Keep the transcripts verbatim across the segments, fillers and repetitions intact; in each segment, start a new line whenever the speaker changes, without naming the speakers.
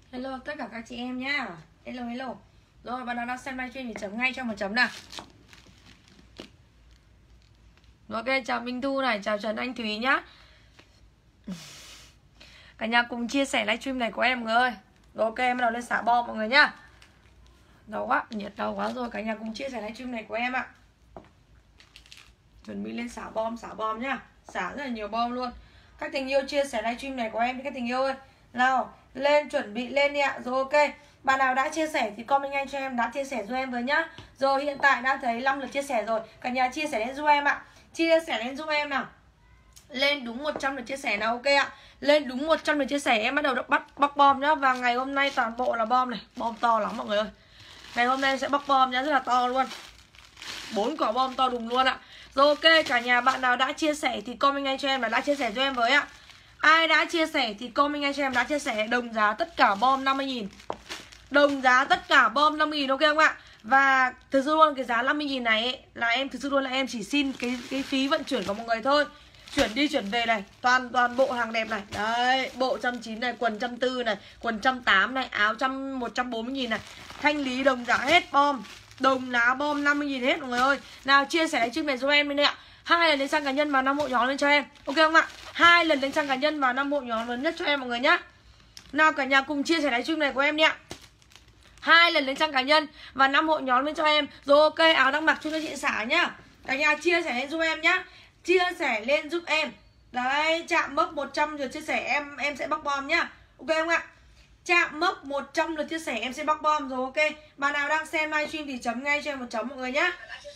Hello tất cả các chị em nhá. Hello hello. Rồi bạn nào đang xem livestream thì chấm ngay cho một chấm nào. Ok, chào Minh Thu này, chào Trần Anh Thúy nhá. Cả nhà cùng chia sẻ livestream này của em mọi người ơi. Rồi ok, em bắt đầu lên xả bom mọi người nhá. Đầu quá, nhiệt đầu quá rồi. Cả nhà cùng chia sẻ livestream này của em ạ. Chuẩn bị lên xả bom, xả bom nhá. Xả rất là nhiều bom luôn. Các tình yêu chia sẻ livestream này của em đi các tình yêu ơi. Nào, lên chuẩn bị lên đi ạ. Rồi ok. Bạn nào đã chia sẻ thì comment nhanh cho em đã chia sẻ giúp em với nhá. Rồi hiện tại đã thấy năm lượt chia sẻ rồi. Cả nhà chia sẻ lên giúp em ạ. Chia sẻ lên giúp em nào. Lên đúng một trăm lượt chia sẻ nào, ok ạ. Lên đúng một trăm lượt chia sẻ em bắt đầu bắt bóc bom nhá. Và ngày hôm nay toàn bộ là bom này. Bom to lắm mọi người ơi. Ngày hôm nay sẽ bóc bom nhá, rất là to luôn. Bốn quả bom to đùng luôn ạ. Rồi ok, cả nhà bạn nào đã chia sẻ thì comment ngay cho em là đã chia sẻ cho em với ạ. Ai đã chia sẻ thì comment ngay cho em đã chia sẻ. Đồng giá tất cả bom năm mươi nghìn. Đồng giá tất cả bom năm mươi nghìn, ok không ạ? Và thực sự luôn cái giá năm mươi nghìn này ấy, là em thực sự luôn là em chỉ xin cái cái phí vận chuyển của mọi người thôi. Chuyển đi chuyển về này, toàn toàn bộ hàng đẹp này. Đấy, bộ một trăm chín mươi này, quần một trăm bốn mươi này, quần một trăm tám mươi này, áo một trăm bốn mươi nghìn này. Thanh lý đồng giá hết bom. Đồng giá bom năm mươi nghìn hết mọi người ơi. Nào chia sẻ livestream này giúp em đi ạ. Hai lần đánh sang cá nhân vào năm hộ nhóm lên cho em. Ok không ạ? Hai lần đánh sang cá nhân vào năm hộ nhóm lớn nhất cho em mọi người nhá. Nào cả nhà cùng chia sẻ livestream này của em đi ạ. Hai lần lên trang cá nhân và năm hội nhóm lên cho em. Rồi ok, áo đang mặc cho các chị xả nhá. Cả nhà chia sẻ lên giúp em nhá. Chia sẻ lên giúp em. Đấy, chạm mốc một trăm lượt chia sẻ em em sẽ bóc bom nhá. Ok không ạ? Chạm mốc một trăm lượt chia sẻ em sẽ bóc bom. Rồi ok. Bạn nào đang xem livestream thì chấm ngay cho em một chấm mọi người nhá.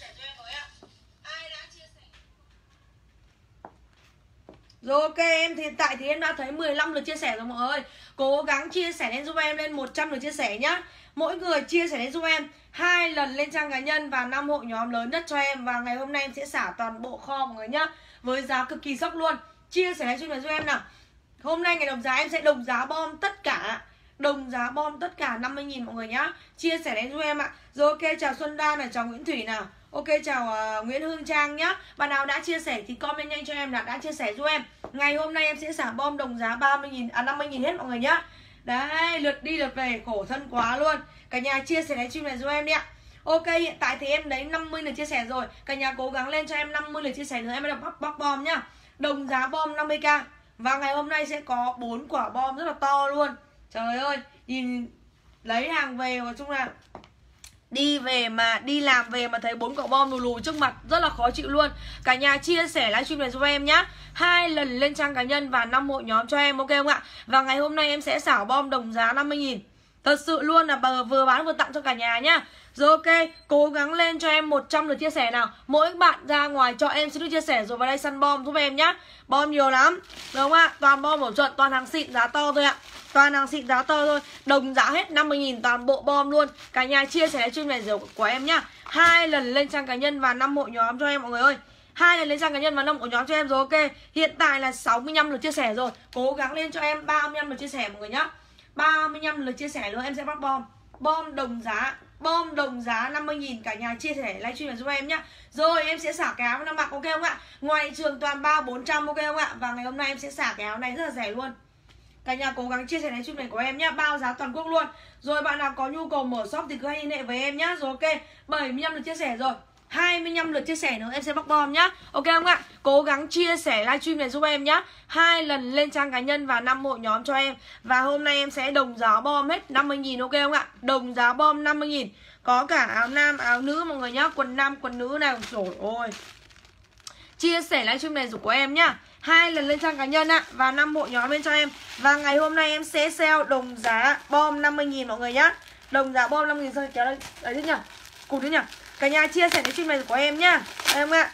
Rồi ok, em thì hiện tại thì em đã thấy mười lăm lượt chia sẻ rồi mọi người ơi. Cố gắng chia sẻ lên giúp em lên một trăm lượt chia sẻ nhá. Mỗi người chia sẻ lên giúp em hai lần lên trang cá nhân và năm hội nhóm lớn nhất cho em. Và ngày hôm nay em sẽ xả toàn bộ kho mọi người nhá. Với giá cực kỳ sốc luôn. Chia sẻ lên giúp em nào. Hôm nay ngày đồng giá em sẽ đồng giá bom tất cả. Đồng giá bom tất cả năm mươi nghìn mọi người nhá. Chia sẻ lên giúp em ạ. Rồi ok, chào Xuân Đan này, chào Nguyễn Thủy nào. Ok, chào uh, Nguyễn Hương Trang nhá. Bạn nào đã chia sẻ thì comment nhanh cho em là đã chia sẻ giúp em. Ngày hôm nay em sẽ xả bom đồng giá ba mươi nghìn, à năm mươi nghìn hết mọi người nhá. Đấy, lượt đi lượt về khổ thân quá luôn. Cả nhà chia sẻ livestream này giúp em đi ạ. Ok, hiện tại thì em lấy năm mươi lượt chia sẻ rồi. Cả nhà cố gắng lên cho em năm mươi lượt chia sẻ nữa em mới được bóc, bóc bom nhá. Đồng giá bom năm mươi k. Và ngày hôm nay sẽ có bốn quả bom rất là to luôn. Trời ơi, nhìn lấy hàng về nói chung là đi về mà đi làm về mà thấy bốn quả bom lù lù trước mặt rất là khó chịu luôn. Cả nhà chia sẻ livestream này giúp em nhá. Hai lần lên trang cá nhân và năm hội nhóm cho em, ok không ạ? Và ngày hôm nay em sẽ xả bom đồng giá năm mươi nghìn. Thật sự luôn là bà vừa bán vừa tặng cho cả nhà nhá. Rồi ok, cố gắng lên cho em một trăm lượt chia sẻ nào. Mỗi bạn ra ngoài cho em xin lượt chia sẻ rồi vào đây săn bom giúp em nhá. Bom nhiều lắm, đúng không ạ? Toàn bom bổ chuẩn, toàn hàng xịn giá to thôi ạ. Toàn hàng xịn giá to thôi. Đồng giá hết năm mươi nghìn toàn bộ bom luôn. Cả nhà chia sẻ livestream này của em nhá. Hai lần lên trang cá nhân và năm hội nhóm cho em mọi người ơi. Hai lần lên trang cá nhân và năm hội nhóm cho em rồi ok. Hiện tại là sáu mươi lăm lượt chia sẻ rồi. Cố gắng lên cho em ba mươi lăm lượt chia sẻ mọi người nhá. ba mươi lăm lượt chia sẻ nữa em sẽ bắt bom. Bom đồng giá, bom đồng giá năm mươi nghìn. Cả nhà chia sẻ livestream này giúp em nhá. Rồi em sẽ xả cái áo năm mặc, ok không ạ? Ngoài trường toàn ba bốn trăm, ok không ạ? Và ngày hôm nay em sẽ xả cái áo này rất là rẻ luôn. Cả nhà cố gắng chia sẻ livestream này của em nhá, bao giá toàn quốc luôn. Rồi bạn nào có nhu cầu mở shop thì cứ hãy liên hệ với em nhá. Rồi ok, bảy mươi lăm lượt chia sẻ rồi. hai mươi lăm lượt chia sẻ nữa em sẽ bóc bom nhá. Ok không ạ? Cố gắng chia sẻ livestream này giúp em nhá. Hai lần lên trang cá nhân và năm hội nhóm cho em. Và hôm nay em sẽ đồng giá bom hết năm mươi nghìn, ok không ạ? Đồng giá bom năm mươi nghìn. Có cả áo nam, áo nữ mọi người nhá. Quần nam, quần nữ này. Rồi ôi. Chia sẻ livestream này của em nhá. Hai lần lên trang cá nhân ạ. Và năm hội nhóm lên cho em. Và ngày hôm nay em sẽ sale đồng giá bom năm mươi nghìn mọi người nhá. Đồng giá bom năm mươi nghìn. Sao kéo đây? Đấy chứ nhỉ? Cụt chứ nhỉ? Cả nhà chia sẻ livestream này của em nhá. Em ạ.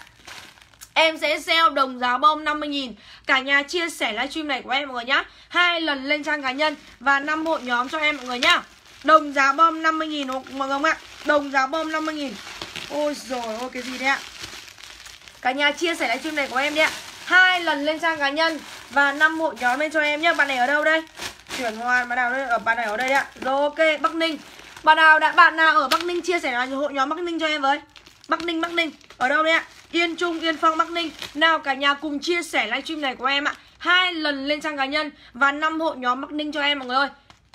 Em sẽ sale đồng giá bom năm mươi nghìn. Cả nhà chia sẻ livestream này của em mọi người nhá. Hai lần lên trang cá nhân và năm hội nhóm cho em mọi người nhá. Đồng giá bom năm mươi nghìn mọi người ạ. Đồng giá bom năm mươi nghìn. Ôi rồi ôi cái gì đấy ạ. Cả nhà chia sẻ livestream này của em đi ạ. Hai lần lên trang cá nhân và năm hội nhóm lên cho em nhá. Bạn này ở đâu đây? Chuyển hoàn bạn nào đây? Ở bạn này ở đây đấy ạ. Rồi ok, Bắc Ninh. Bạn nào đã bạn nào ở Bắc Ninh chia sẻ là hội nhóm Bắc Ninh cho em với. Bắc Ninh Bắc Ninh. Ở đâu đấy ạ? Yên Trung, Yên Phong, Bắc Ninh. Nào cả nhà cùng chia sẻ livestream này của em ạ. Hai lần lên trang cá nhân và năm hội nhóm Bắc Ninh cho em mọi người ơi.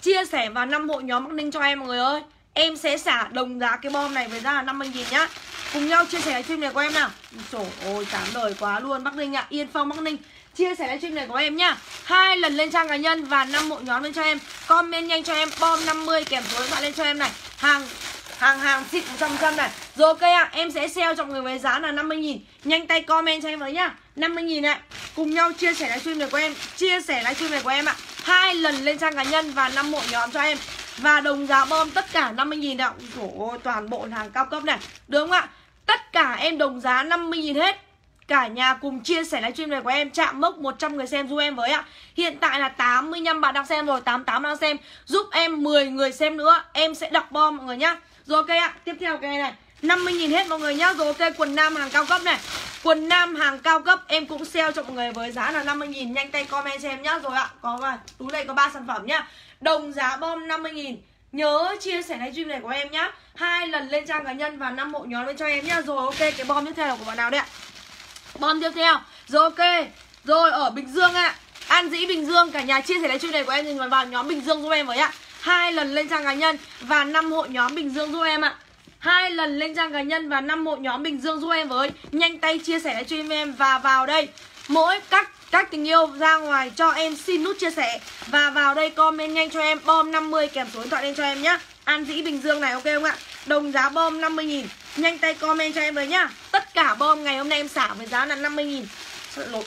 chia sẻ vào năm hội nhóm Bắc Ninh cho em mọi người ơi. Em sẽ xả đồng giá cái bom này với giá là năm mươi nghìn nhá. Cùng nhau chia sẻ livestream này của em nào. Trời ơi, chán đời quá luôn Bắc Ninh ạ. À. Yên Phong Bắc Ninh. Chia sẻ livestream này của em nhá. Hai lần lên trang cá nhân và năm hội nhóm lên cho em. Comment nhanh cho em bom năm mươi kèm số điện thoại lên cho em này. Hàng hàng hàng xịn một trăm phần trăm này. Rồi ok ạ, à, em sẽ sale cho mọi người với giá là năm mươi nghìn. Nhanh tay comment cho em với nhá. năm mươi nghìn ạ. Cùng nhau chia sẻ livestream này của em. Chia sẻ livestream này của em ạ. À. Hai lần lên trang cá nhân và năm hội nhóm cho em. Và đồng giá bom tất cả năm mươi nghìn ạ. Ôi, toàn bộ hàng cao cấp này. Được không ạ? Tất cả em đồng giá năm mươi nghìn hết. Cả nhà cùng chia sẻ livestream này của em. Chạm mốc một trăm người xem giúp em với ạ. Hiện tại là tám mươi lăm bạn đang xem rồi, tám mươi tám đang xem. Giúp em mười người xem nữa. Em sẽ đọc bom mọi người nhá. Rồi ok ạ, tiếp theo cái này này năm mươi nghìn hết mọi người nhá. Rồi ok, quần nam hàng cao cấp này. Quần nam hàng cao cấp em cũng sale cho mọi người với giá là năm mươi nghìn. Nhanh tay comment cho em nhá. Rồi ạ, có mà túi này có ba sản phẩm nhá. Đồng giá bom năm mươi nghìn. Nhớ chia sẻ livestream này của em nhá. Hai lần lên trang cá nhân và năm hội nhóm lên cho em nhá. Rồi ok, cái bom tiếp theo là của bạn nào đấy ạ? Bom tiếp theo. Rồi ok. Rồi ở Bình Dương ạ. An Dĩ Bình Dương, cả nhà chia sẻ livestream này của em thì vào nhóm Bình Dương giúp em với ạ. Hai lần lên trang cá nhân và năm hội nhóm Bình Dương giúp em ạ. Hai lần lên trang cá nhân và năm hội nhóm Bình Dương giúp em với. Nhanh tay chia sẻ livestream em và vào đây. Mỗi các các tình yêu ra ngoài cho em xin nút chia sẻ và vào đây comment nhanh cho em bom năm mươi kèm số điện thoại lên cho em nhá. An Dĩ Bình Dương này, ok không ạ? Đồng giá bom năm mươi nghìn. Nhanh tay comment cho em với nhá. Tất cả bom ngày hôm nay em xả với giá là năm mươi nghìn. Sợ lột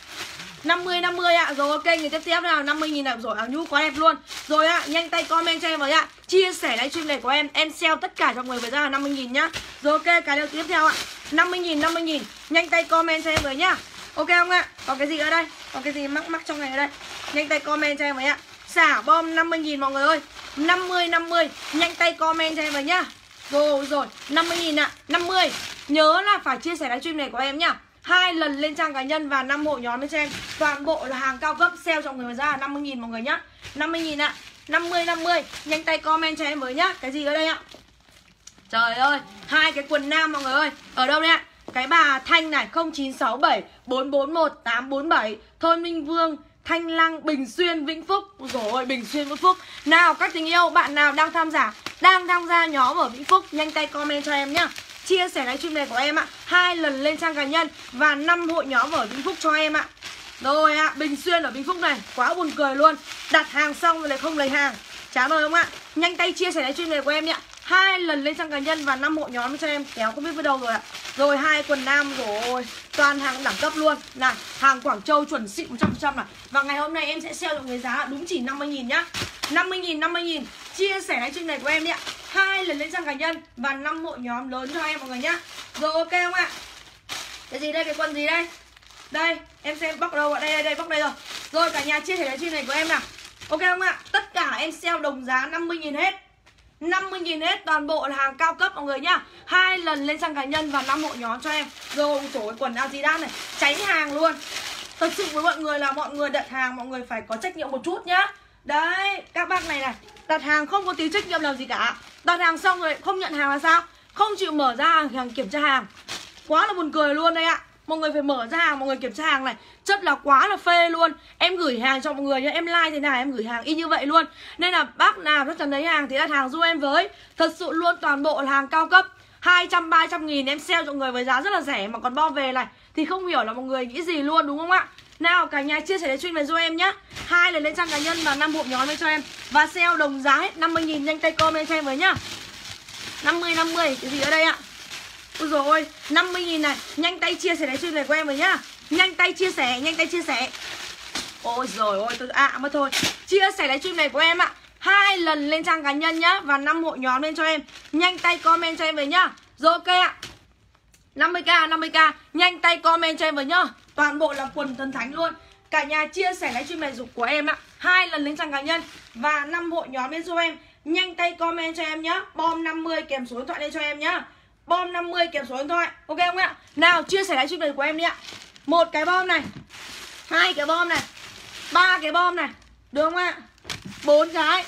năm mươi năm mươi ạ. À. Rồi ok, người tiếp theo nào năm mươi nghìn ạ. Rồi áo nhũ quá đẹp luôn. Rồi ạ, à, nhanh tay comment cho em với ạ. À. Chia sẻ livestream này của em, em sale tất cả cho người với giá là năm mươi nghìn nhá. Rồi ok, cái điều tiếp theo ạ. À. năm mươi nghìn năm mươi nghìn. Nhanh tay comment cho em với nhá. Ok không ạ? À? Còn cái gì ở đây? Còn cái gì mắc mắc trong này ở đây? Nhanh tay comment cho em với ạ. À. Xả bom năm mươi nghìn mọi người ơi. năm mươi năm mươi. Nhanh tay comment cho em với nhá. Rồi rồi, năm mươi nghìn ạ. À. năm mươi. Nhớ là phải chia sẻ livestream này của em nhá. Hai lần lên trang cá nhân và năm hội nhóm lên cho em. Toàn bộ là hàng cao cấp sale cho người với giá là năm mươi nghìn mọi người nhá. năm mươi nghìn ạ. À. năm mươi năm mươi. Nhanh tay comment cho em với nhá. Cái gì ở đây ạ? Trời ơi, hai cái quần nam mọi người ơi. Ở đâu đấy ạ? Cái bà Thanh này không chín sáu bảy bốn bốn một tám bốn bảy. Thôn Minh Vương, Thanh Lăng, Bình Xuyên, Vĩnh Phúc. Ôi dồi ôi, Bình Xuyên, Vĩnh Phúc. Nào các tình yêu, bạn nào đang tham gia Đang tham gia nhóm ở Vĩnh Phúc, nhanh tay comment cho em nhá. Chia sẻ livestream này của em ạ. Hai lần lên trang cá nhân và năm hội nhóm ở Vĩnh Phúc cho em ạ. Rồi ạ, à, Bình Xuyên ở Vĩnh Phúc này. Quá buồn cười luôn. Đặt hàng xong rồi lại không lấy hàng. Chán rồi không ạ? Nhanh tay chia sẻ livestream này của em nhá. Hai lần lên trang cá nhân và năm hội nhóm cho em. Kéo không biết với đâu rồi ạ. Rồi hai quần nam rồi. Toàn hàng đẳng cấp luôn. Này, hàng Quảng Châu chuẩn xịn một trăm phần trăm này. Và ngày hôm nay em sẽ sale cho người giá đúng chỉ năm mươi nghìn nhá. năm mươi nghìn năm mươi nghìn. Chia sẻ livestream này của em đi ạ. Hai lần lên trang cá nhân và năm hội nhóm lớn cho em mọi người nhá. Rồi ok không ạ? Cái gì đây? Cái quần gì đây? Đây, em xem bóc đâu ạ? Đây đây đây, bóc đây rồi. Rồi cả nhà chia sẻ livestream này của em nào. Ok không ạ? Tất cả em sale đồng giá năm mươi nghìn hết. năm mươi nghìn hết, toàn bộ là hàng cao cấp mọi người nhá. Hai lần lên trang cá nhân và năm hội nhóm cho em. Rồi trời ơi, quần Adidas này, cháy hàng luôn. Thật sự với mọi người là mọi người đặt hàng mọi người phải có trách nhiệm một chút nhá. Đấy, các bác này này, đặt hàng không có tí trách nhiệm làm gì cả. Đặt hàng xong rồi không nhận hàng là sao? Không chịu mở ra hàng, hàng kiểm tra hàng. Quá là buồn cười luôn đây ạ. Mọi người phải mở ra hàng, mọi người kiểm tra hàng này. Chất là quá là phê luôn. Em gửi hàng cho mọi người nhá. Em like thế nào em gửi hàng y như vậy luôn. Nên là bác nào chắc chắn lấy hàng thì đặt hàng giúp em với. Thật sự luôn, toàn bộ là hàng cao cấp. Hai trăm ba trăm nghìn em sale cho người với giá rất là rẻ. Mà còn bom về này thì không hiểu là mọi người nghĩ gì luôn, đúng không ạ? Nào cả nhà chia sẻ livestream này giúp em nhá. Hai lần lên trang cá nhân và năm hộp nhóm lên cho em. Và sale đồng giá hết năm mươi nghìn. Nhanh tay comment cho em với nhá. năm mươi năm mươi. Cái gì ở đây ạ? Ôi dồi ôi, năm mươi nghìn này. Nhanh tay chia sẻ livestream này của em với nhá. Nhanh tay chia sẻ, nhanh tay chia sẻ. Ôi dồi ôi, tôi ạ à, mất thôi. Chia sẻ livestream này của em ạ. Hai lần lên trang cá nhân nhá. Và năm hội nhóm lên cho em. Nhanh tay comment cho em với nhá. Rồi ok ạ. năm mươi k, năm mươi k. Nhanh tay comment cho em với nhá. Toàn bộ là quần thần thánh luôn. Cả nhà chia sẻ livestream này dục của em ạ. Hai lần lên trang cá nhân và năm hội nhóm lên cho em. Nhanh tay comment cho em nhá. Bom năm mươi kèm số điện thoại lên cho em nhá. Bom năm mươi kèm số điện thoại. Ok không ạ? Nào chia sẻ livestream này của em đi ạ. Một cái bom này, hai cái bom này, ba cái bom này, được không ạ? Bốn cái,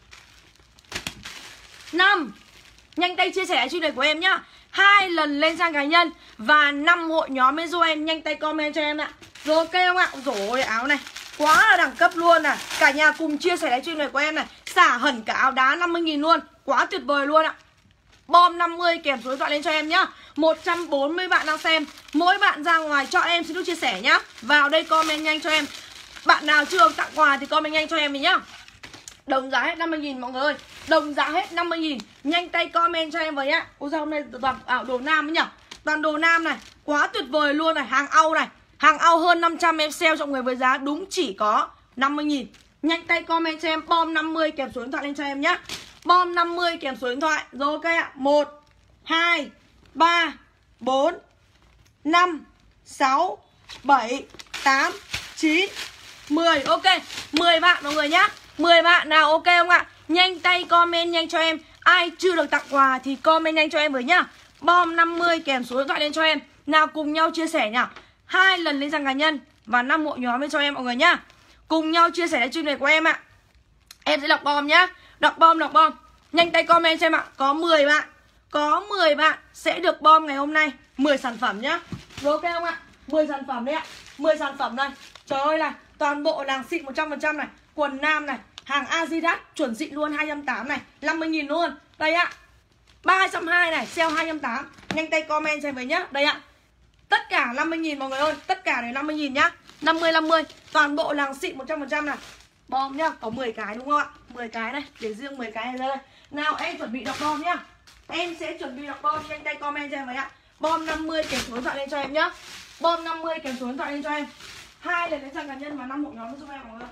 năm. Nhanh tay chia sẻ livestream này của em nhá. Hai lần lên trang cá nhân và năm hội nhóm bên giúp em. Nhanh tay comment cho em ạ. Rồi ok không ạ? Rồi áo này quá là đẳng cấp luôn này. Cả nhà cùng chia sẻ livestream này của em này. Xả hẳn cả áo đá năm mươi nghìn luôn. Quá tuyệt vời luôn ạ. Bom năm mươi kèm số điện thoại lên cho em nhá. Một trăm bốn mươi bạn đang xem. Mỗi bạn ra ngoài cho em xin nút chia sẻ nhá. Vào đây comment nhanh cho em. Bạn nào chưa được tặng quà thì comment nhanh cho em mình nhá. Đồng giá hết năm mươi nghìn mọi người ơi. Đồng giá hết năm mươi nghìn. Nhanh tay comment cho em với nhá. Ôi sao hôm nay toàn à, đồ nam ấy nhỉ. Toàn đồ nam này. Quá tuyệt vời luôn này. Hàng Âu này. Hàng Âu hơn năm trăm em sale cho mọi người với giá đúng chỉ có năm mươi nghìn. Nhanh tay comment cho em bom năm mươi kèm số điện thoại lên cho em nhá. Bom năm mươi kèm số điện thoại. Rồi ok ạ. một, hai, ba, bốn, năm, sáu, bảy, tám, chín, mười. Ok, mười bạn mọi người nhá. mười bạn nào ok không ạ? Nhanh tay comment nhanh cho em. Ai chưa được tặng quà thì comment nhanh cho em với nhá. Bom năm mươi kèm số điện thoại lên cho em. Nào cùng nhau chia sẻ nhá. Hai lần lên trang cá nhân và năm hội nhóm lên cho em mọi người nhá. Cùng nhau chia sẻ livestream này của em ạ. Em sẽ đọc bom nhá. Đọc bom, đọc bom. Nhanh tay comment cho em ạ. Có mười bạn. Có mười bạn sẽ được bom ngày hôm nay. mười sản phẩm nhá. Rồi ok không ạ? mười sản phẩm đấy ạ. mười sản phẩm này. Trời ơi này. Toàn bộ là xịn một trăm phần trăm này. Quần nam này. Hàng Adidas chuẩn xịn luôn hai trăm tám mươi này. năm mươi nghìn luôn. Đây ạ. ba trăm hai mươi này. Sale hai trăm tám mươi. Nhanh tay comment cho em với nhá. Đây ạ. Tất cả năm mươi nghìn mọi người ơi. Tất cả đều năm mươi nghìn nhá. năm mươi năm mươi. Toàn bộ là xịn một trăm phần trăm này. Bom nhá. Có mười cái đúng không ạ? mười cái này. Để riêng mười cái này ra đây. Nào em chuẩn bị đọc bom nhá. Em sẽ chuẩn bị đọc bom. Nhanh tay comment cho em với ạ. Bom năm mươi kèm số điện thoại lên cho em nhá. Bom năm mươi kèm số điện thoại lên cho em. Hai lần lên trang cá nhân và năm hội nhóm giúp em mọi người.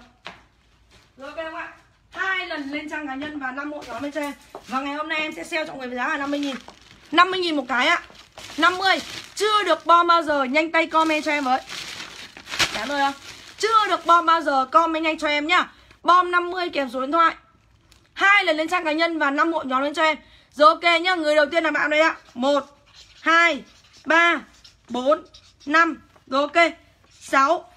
Rồi ok không ạ? Hai lần lên trang cá nhân và năm hội nhóm lên cho em. Và ngày hôm nay em sẽ sale cho mọi người với giá là năm mươi nghìn. năm mươi nghìn một cái ạ. năm mươi. Chưa được bom bao giờ nhanh tay comment cho em với. Đáng rồi không? Chưa được bom bao giờ comment nhanh cho em nhá. Bom năm mươi kèm số điện thoại. Hai lần lên trang cá nhân và năm hội nhóm lên cho em. Rồi ok nhá. Người đầu tiên là bạn đây ạ. một, hai, ba, bốn, năm. Rồi ok. sáu,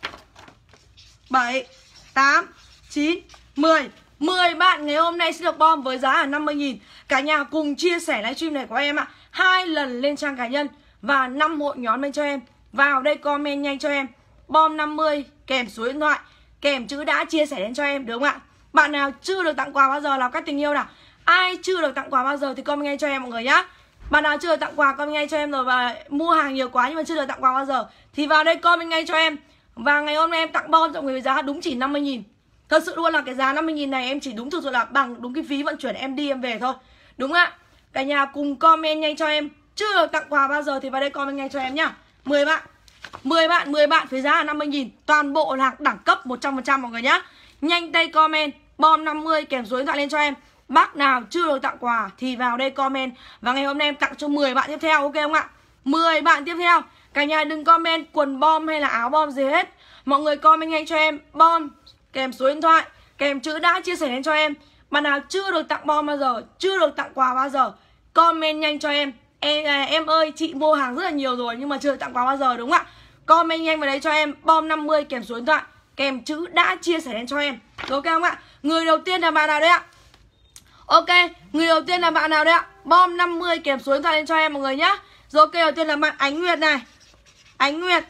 bảy, tám, chín, mười. mười bạn ngày hôm nay sẽ được bom với giá là năm mươi nghìn. Cả nhà cùng chia sẻ livestream này của em ạ. Hai lần lên trang cá nhân và năm hội nhóm lên cho em. Vào đây comment nhanh cho em. Bom năm mươi kèm số điện thoại, kèm chữ đã chia sẻ đến cho em, đúng không ạ? Bạn nào chưa được tặng quà bao giờ là cách tình yêu nào. Ai chưa được tặng quà bao giờ thì comment ngay cho em mọi người nhá. Bạn nào chưa được tặng quà comment ngay cho em rồi và mua hàng nhiều quá nhưng mà chưa được tặng quà bao giờ thì vào đây comment ngay cho em. Và ngày hôm nay em tặng bom cho người với giá đúng chỉ năm mươi nghìn. Thật sự luôn là cái giá năm mươi nghìn này em chỉ đúng thực sự là bằng đúng cái phí vận chuyển em đi em về thôi. Đúng ạ? Cả nhà cùng comment nhanh cho em. Chưa được tặng quà bao giờ thì vào đây comment ngay cho em nhá. mười bạn. mười bạn, mười bạn với giá là năm mươi nghìn. Toàn bộ là đẳng cấp một trăm phần trăm mọi người nhá. Nhanh tay comment bom năm mươi kèm số điện thoại lên cho em. Bác nào chưa được tặng quà thì vào đây comment. Và ngày hôm nay em tặng cho mười bạn tiếp theo, ok không ạ? mười bạn tiếp theo. Cả nhà đừng comment quần bom hay là áo bom gì hết. Mọi người comment nhanh cho em bom kèm số điện thoại, kèm chữ đã chia sẻ lên cho em. Bạn nào chưa được tặng bom bao giờ, chưa được tặng quà bao giờ, comment nhanh cho em. Em, à, em ơi chị mua hàng rất là nhiều rồi nhưng mà chưa được tặng quà bao giờ, đúng không ạ? Comment nhanh vào đấy cho em bom năm mươi kèm số điện thoại, kèm chữ đã chia sẻ lên cho em. Ok không ạ? Người đầu tiên là bạn nào đấy ạ? Ok, người đầu tiên là bạn nào đấy ạ? Bom năm mươi kèm số điện thoại lên cho em mọi người nhá. Rồi ok, đầu tiên là bạn Ánh Nguyệt này. Ánh Nguyệt.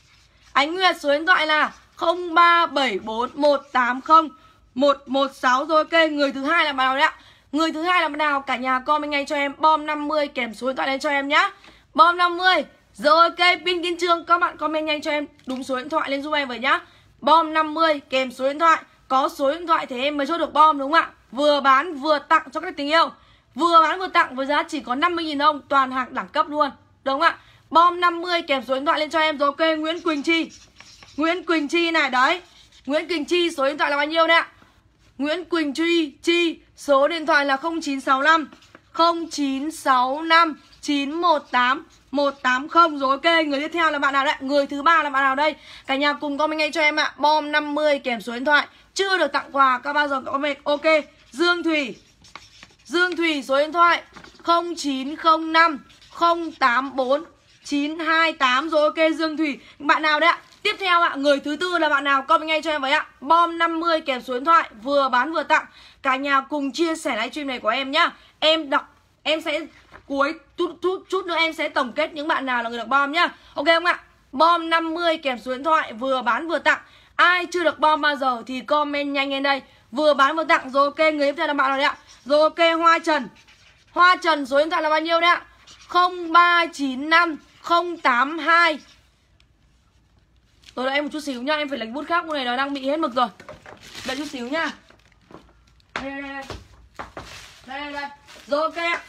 Ánh Nguyệt số điện thoại là không ba bảy bốn một tám không một một sáu. Rồi ok, người thứ hai là bạn nào đấy ạ? Người thứ hai là bạn nào? Cả nhà comment ngay cho em bom năm mươi kèm số điện thoại lên cho em nhá. Bom năm mươi. Rồi ok, Pin Kim Trương, các bạn comment nhanh cho em đúng số điện thoại lên giúp em với nhá. Bom năm mươi kèm số điện thoại. Có số điện thoại thì em mới chốt được bom, đúng không ạ? Vừa bán vừa tặng cho các tình yêu. Vừa bán vừa tặng với giá chỉ có năm mươi nghìn đồng. Toàn hàng đẳng cấp luôn, đúng không ạ? Bom năm mươi kèm số điện thoại lên cho em. Rồi ok, Nguyễn Quỳnh Chi. Nguyễn Quỳnh Chi này, đấy. Nguyễn Quỳnh Chi số điện thoại là bao nhiêu đấy ạ? Nguyễn Quỳnh Chi Chi số điện thoại là không chín sáu năm không chín sáu năm chín một tám một tám không. Rồi ok, người tiếp theo là bạn nào đấy? Người thứ ba là bạn nào đây? Cả nhà cùng comment ngay cho em ạ. Bom năm mươi kèm số điện thoại, chưa được tặng quà các bao giờ comment. Ok, Dương Thủy. Dương Thủy số điện thoại không chín không năm không tám bốn chín hai tám. Rồi ok, Dương Thủy. Bạn nào đấy ạ? Tiếp theo ạ, người thứ tư là bạn nào? Comment ngay cho em với ạ. Bom năm mươi kèm số điện thoại, vừa bán vừa tặng. Cả nhà cùng chia sẻ livestream này của em nhá. Em đọc, em sẽ cuối chút, chút, chút nữa em sẽ tổng kết những bạn nào là người được bom nhá. Ok không ạ? Bom năm mươi kèm số điện thoại, vừa bán vừa tặng. Ai chưa được bom bao giờ thì comment nhanh lên đây. vừa bán vừa tặng. Rồi ok, người tiếp theo là bạn nào đấy ạ? Rồi ok, Hoa Trần. Hoa Trần số điện thoại là bao nhiêu đấy ạ? không ba chín năm không tám hai. Tôi đợi em một chút xíu nhá, em phải lấy bút khác, bút này nó đang bị hết mực rồi. Đợi chút xíu nhá. Đây đây đây. Đây đây đây. Rồi ok ạ.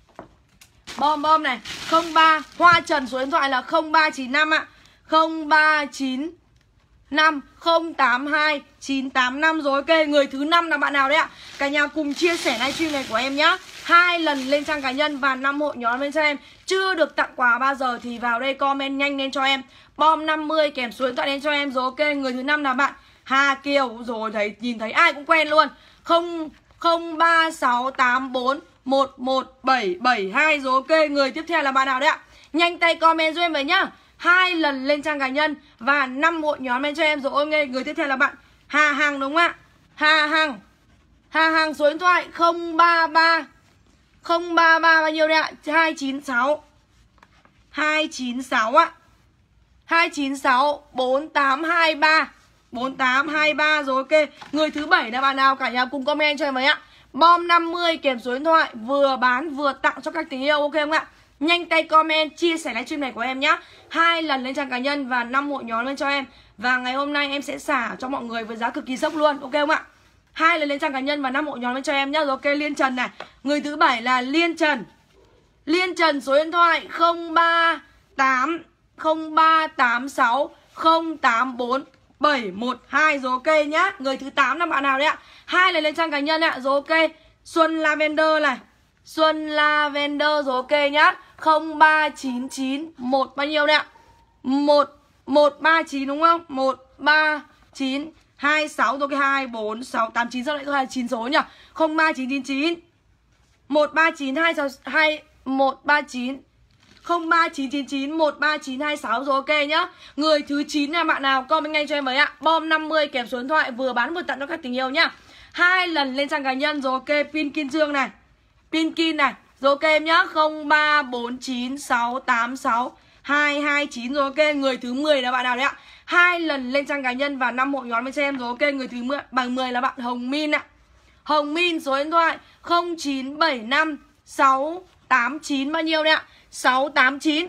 Bom bom này, không ba, Hoa Trần số điện thoại là không ba chín năm ạ. không ba chín năm không tám hai chín tám năm. Rồi ok, người thứ năm là bạn nào đấy ạ? Cả nhà cùng chia sẻ livestream này của em nhá. Hai lần lên trang cá nhân và năm hội nhóm lên cho em. Chưa được tặng quà bao giờ thì vào đây comment nhanh lên cho em. Bom năm mươi kèm số điện thoại lên cho em. Rồi ok, người thứ năm là bạn Hà Kiều. Rồi thấy nhìn thấy ai cũng quen luôn. không ba sáu tám bốn một một bảy bảy hai. Rồi ok, người tiếp theo là bạn nào đấy ạ? Nhanh tay comment cho em với nhá. Hai lần lên trang cá nhân và năm hội nhóm lên cho em. Rồi ok, người tiếp theo là bạn Hà Hằng đúng không ạ? Hà Hằng. Hà Hằng số điện thoại không ba ba không ba ba bao nhiêu đấy ạ? hai chín sáu hai chín sáu ạ. hai chín sáu bốn tám hai ba bốn tám hai ba. Rồi ok, người thứ bảy là bạn nào? Cả nhà cùng comment cho em với ạ. Bom năm mươi kèm số điện thoại, vừa bán vừa tặng cho các tình yêu, ok không ạ? Nhanh tay comment chia sẻ livestream này của em nhá. Hai lần lên trang cá nhân và năm hội nhóm lên cho em. Và ngày hôm nay em sẽ xả cho mọi người với giá cực kỳ sốc luôn, ok không ạ? Hai lần lên trang cá nhân và năm hội nhóm lên cho em nhá. Rồi ok, Liên Trần này. Người thứ bảy là Liên Trần. Liên Trần số điện thoại không ba tám không ba tám sáu không tám bốn bảy một hai. Rồi ok nhá. Người thứ tám là bạn nào đấy ạ? Hai lần lên trang cá nhân ạ. Rồi ok, Xuân Lavender này. Xuân Lavender. Rồi ok nhá. không ba chín chín một bao nhiêu đấy ạ? một một ba chín đúng không? một ba chín hai sáu. Rồi cái hai bốn sáu tám chín, sao lại có hai chín số nhỉ? không ba chín chín chín một ba chín hai sáu hai một ba chín không ba chín chín chín một ba chín hai sáu. Rồi ok nhá. Người thứ chín là bạn nào? Comment ngay cho em với ạ. Bom năm mươi kèm số điện thoại, vừa bán vừa tặng cho các tình yêu nhá. Hai lần lên trang cá nhân. Rồi ok, Pin Kim Dương này. Pin Kim này. Rồi ok em nhá. không ba bốn chín sáu tám sáu hai hai chín. Rồi ok, người thứ mười là bạn nào đấy ạ? Hai lần lên trang cá nhân và năm hội nhóm với em. Rồi ok, người thứ mười bằng mười là bạn Hồng Min ạ. Hồng Min số điện thoại không chín bảy năm sáu tám chín bao nhiêu đấy ạ? sáu tám chín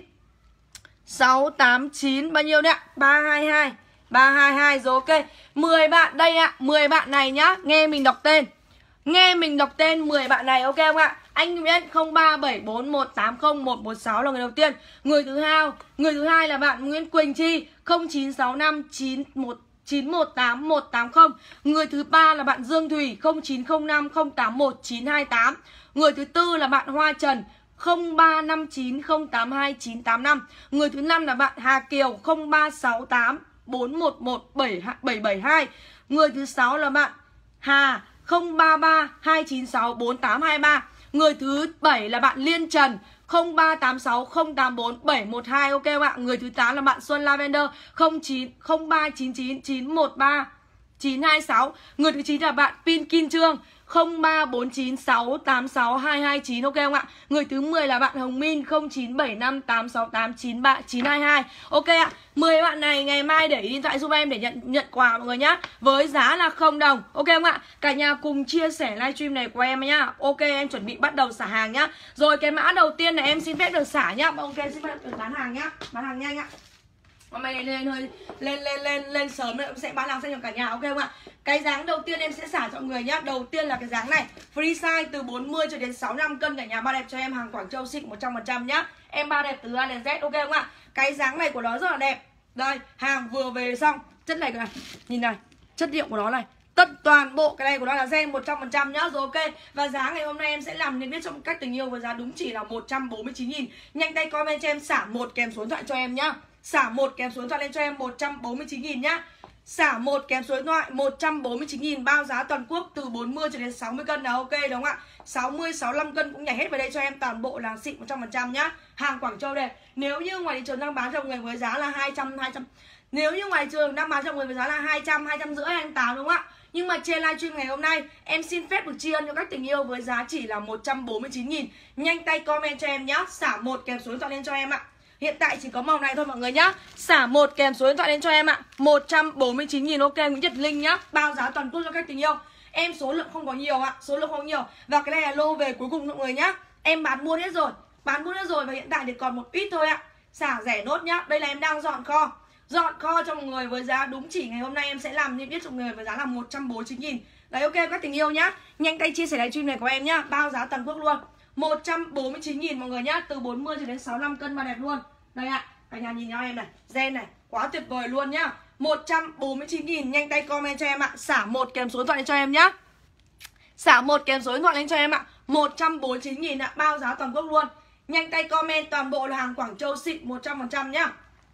sáu tám chín bao nhiêu đấy ạ? ba hai hai ba hai hai. Rồi ok, mười bạn đây ạ. mười bạn này nhá. Nghe mình đọc tên. Nghe mình đọc tên mười bạn này, ok không ạ? Anh biết không ba bảy bốn một tám không một một sáu là người đầu tiên. Người thứ hai, người thứ hai là bạn Nguyễn Quỳnh Chi không chín sáu năm chín một chín một tám một tám không. Người thứ ba là bạn Dương Thùy không chín không năm không tám một chín hai tám. Người thứ tư là bạn Hoa Trần không ba năm chín không tám hai chín tám năm. Người thứ năm là bạn Hà Kiều không ba sáu tám bốn một một bảy bảy hai. Người thứ sáu là bạn Hà không ba ba hai chín sáu bốn tám hai ba. Người thứ bảy là bạn Liên Trần không ba tám sáu không tám bốn bảy một hai, ok không ạ? Người thứ tám là bạn Xuân Lavender không chín không ba chín chín chín một ba chín hai sáu. Người thứ chín là bạn Pin Kim Trương không ba bốn chín sáu tám sáu hai hai chín, ok không ạ? Người thứ mười là bạn Hồng Min không chín bảy năm tám sáu tám chín ba chín hai hai, ok ạ. mười bạn này ngày mai để ý điện thoại giúp em để nhận nhận quà mọi người nhá, với giá là không đồng, ok không ạ? Cả nhà cùng chia sẻ livestream này của em nhá. Ok, em chuẩn bị bắt đầu xả hàng nhá. Rồi cái mã đầu tiên là em xin phép được xả nhá. Ok, xin phép được bán hàng nhá. Bán hàng nhanh ạ. Hôm nay lên hơi lên lên lên lên sớm nữa em sẽ bán hàng xanh cho cả nhà, ok không ạ? Cái dáng đầu tiên em sẽ xả cho mọi người nhá. Đầu tiên là cái dáng này, free size từ bốn mươi cho đến sáu mươi lăm cân, cả nhà bao đẹp cho em, hàng Quảng Châu xịn một trăm phần trăm nhá. Em bao đẹp từ A đến Z, ok không ạ? Cái dáng này của nó rất là đẹp. Đây, hàng vừa về xong, chất này này, nhìn này, chất liệu của nó này. Tất toàn bộ cái này của nó là gen một trăm phần trăm nhá. Rồi ok. Và giá ngày hôm nay em sẽ làm niêm yết cho một cách tình yêu với giá đúng chỉ là một trăm bốn mươi chín nghìn. Nhanh tay comment cho em xả một kèm số điện thoại cho em nhá. Xả một kèm số điện thoại lên cho em một trăm bốn mươi chín nghìn nhá. Xả một kèm số điện thoại một trăm bốn mươi chín nghìn, bao giá toàn quốc từ bốn mươi cho đến sáu mươi cân là ok đúng không ạ? sáu mươi, sáu mươi lăm cân cũng nhảy hết vào đây cho em, toàn bộ là xịn một trăm phần trăm nhá. Hàng Quảng Châu đây. Nếu như ngoài thị trường đang bán cho người với giá là hai trăm hai trăm. Nếu như ngoài thị trường đang bán cho người với giá là hai trăm, hai trăm rưỡi, hai trăm tám đúng không ạ? Nhưng mà trên livestream ngày hôm nay em xin phép được tri ân cho các tình yêu với giá chỉ là một trăm bốn mươi chín nghìn. Nhanh tay comment cho em nhá. Xả một kèm số điện thoại lên cho em ạ. Hiện tại chỉ có màu này thôi mọi người nhá. Xả một kèm số điện thoại lên cho em ạ. một trăm bốn mươi chín nghìn, ok. Nguyễn Nhật Linh nhá. Bao giá toàn quốc cho các tình yêu. Em số lượng không có nhiều ạ, số lượng không nhiều. Và cái này là lô về cuối cùng mọi người nhá. Em bán buôn hết rồi, bán buôn hết rồi và hiện tại thì còn một ít thôi ạ. Xả rẻ nốt nhá. Đây là em đang dọn kho. Dọn kho cho mọi người với giá đúng chỉ ngày hôm nay em sẽ làm niêm yết cho mọi người với giá là một trăm bốn mươi chín nghìn. Đấy, ok các tình yêu nhá. Nhanh tay chia sẻ livestream này của em nhá. Bao giá toàn quốc luôn. một trăm bốn mươi chín nghìn mọi người nhá. Từ bốn mươi cho đến sáu mươi lăm cân mà đẹp luôn. Đây ạ. Cả nhà nhìn nhau em này. Gen này. Quá tuyệt vời luôn nhá. một trăm bốn mươi chín nghìn. Nhanh tay comment cho em ạ. Xả một kèm số điện thoại lên cho em nhá. Xả một kèm số điện thoại lên cho em ạ. một trăm bốn mươi chín nghìn ạ. Bao giá toàn quốc luôn. Nhanh tay comment, toàn bộ là hàng Quảng Châu xịn một trăm phần trăm nhá.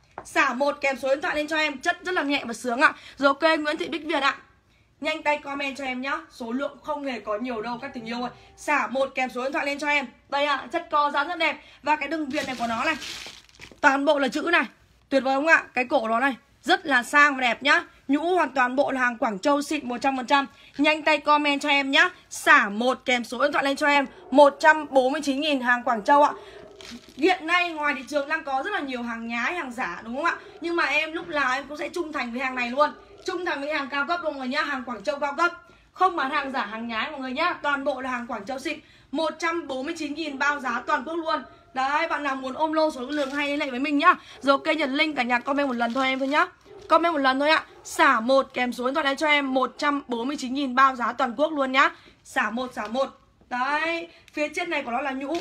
Xả một kèm số điện thoại lên cho em. Chất rất là nhẹ và sướng ạ. Rồi ok Nguyễn Thị Bích Việt ạ. Nhanh tay comment cho em nhá. Số lượng không hề có nhiều đâu các tình yêu ơi. Xả một kèm số điện thoại lên cho em. Đây ạ, chất co dáng rất đẹp. Và cái đường viền này của nó này, toàn bộ là chữ này. Tuyệt vời không ạ? Cái cổ nó này rất là sang và đẹp nhá. Nhũ hoàn toàn bộ là hàng Quảng Châu xịn một trăm phần trăm. Nhanh tay comment cho em nhá. Xả một kèm số điện thoại lên cho em. một trăm bốn mươi chín nghìn hàng Quảng Châu ạ. Hiện nay ngoài thị trường đang có rất là nhiều hàng nhái, hàng giả đúng không ạ? Nhưng mà em lúc nào em cũng sẽ trung thành với hàng này luôn. Trung thành với hàng cao cấp mọi người nhá. Hàng Quảng Châu cao cấp. Không bán hàng giả, hàng nhái mọi người nhá. Toàn bộ là hàng Quảng Châu xịn. một trăm bốn mươi chín nghìn bao giá toàn quốc luôn. Đấy, bạn nào muốn ôm lô số lượng hay liên hệ với mình nhá. Rồi ok Nhật Linh cả nhà comment một lần thôi em thôi nhá. Comment một lần thôi ạ. Xả một kèm số điện thoại đây cho em. một trăm bốn mươi chín nghìn bao giá toàn quốc luôn nhá. Xả một xả một. Đấy, phía trên này của nó là nhũ.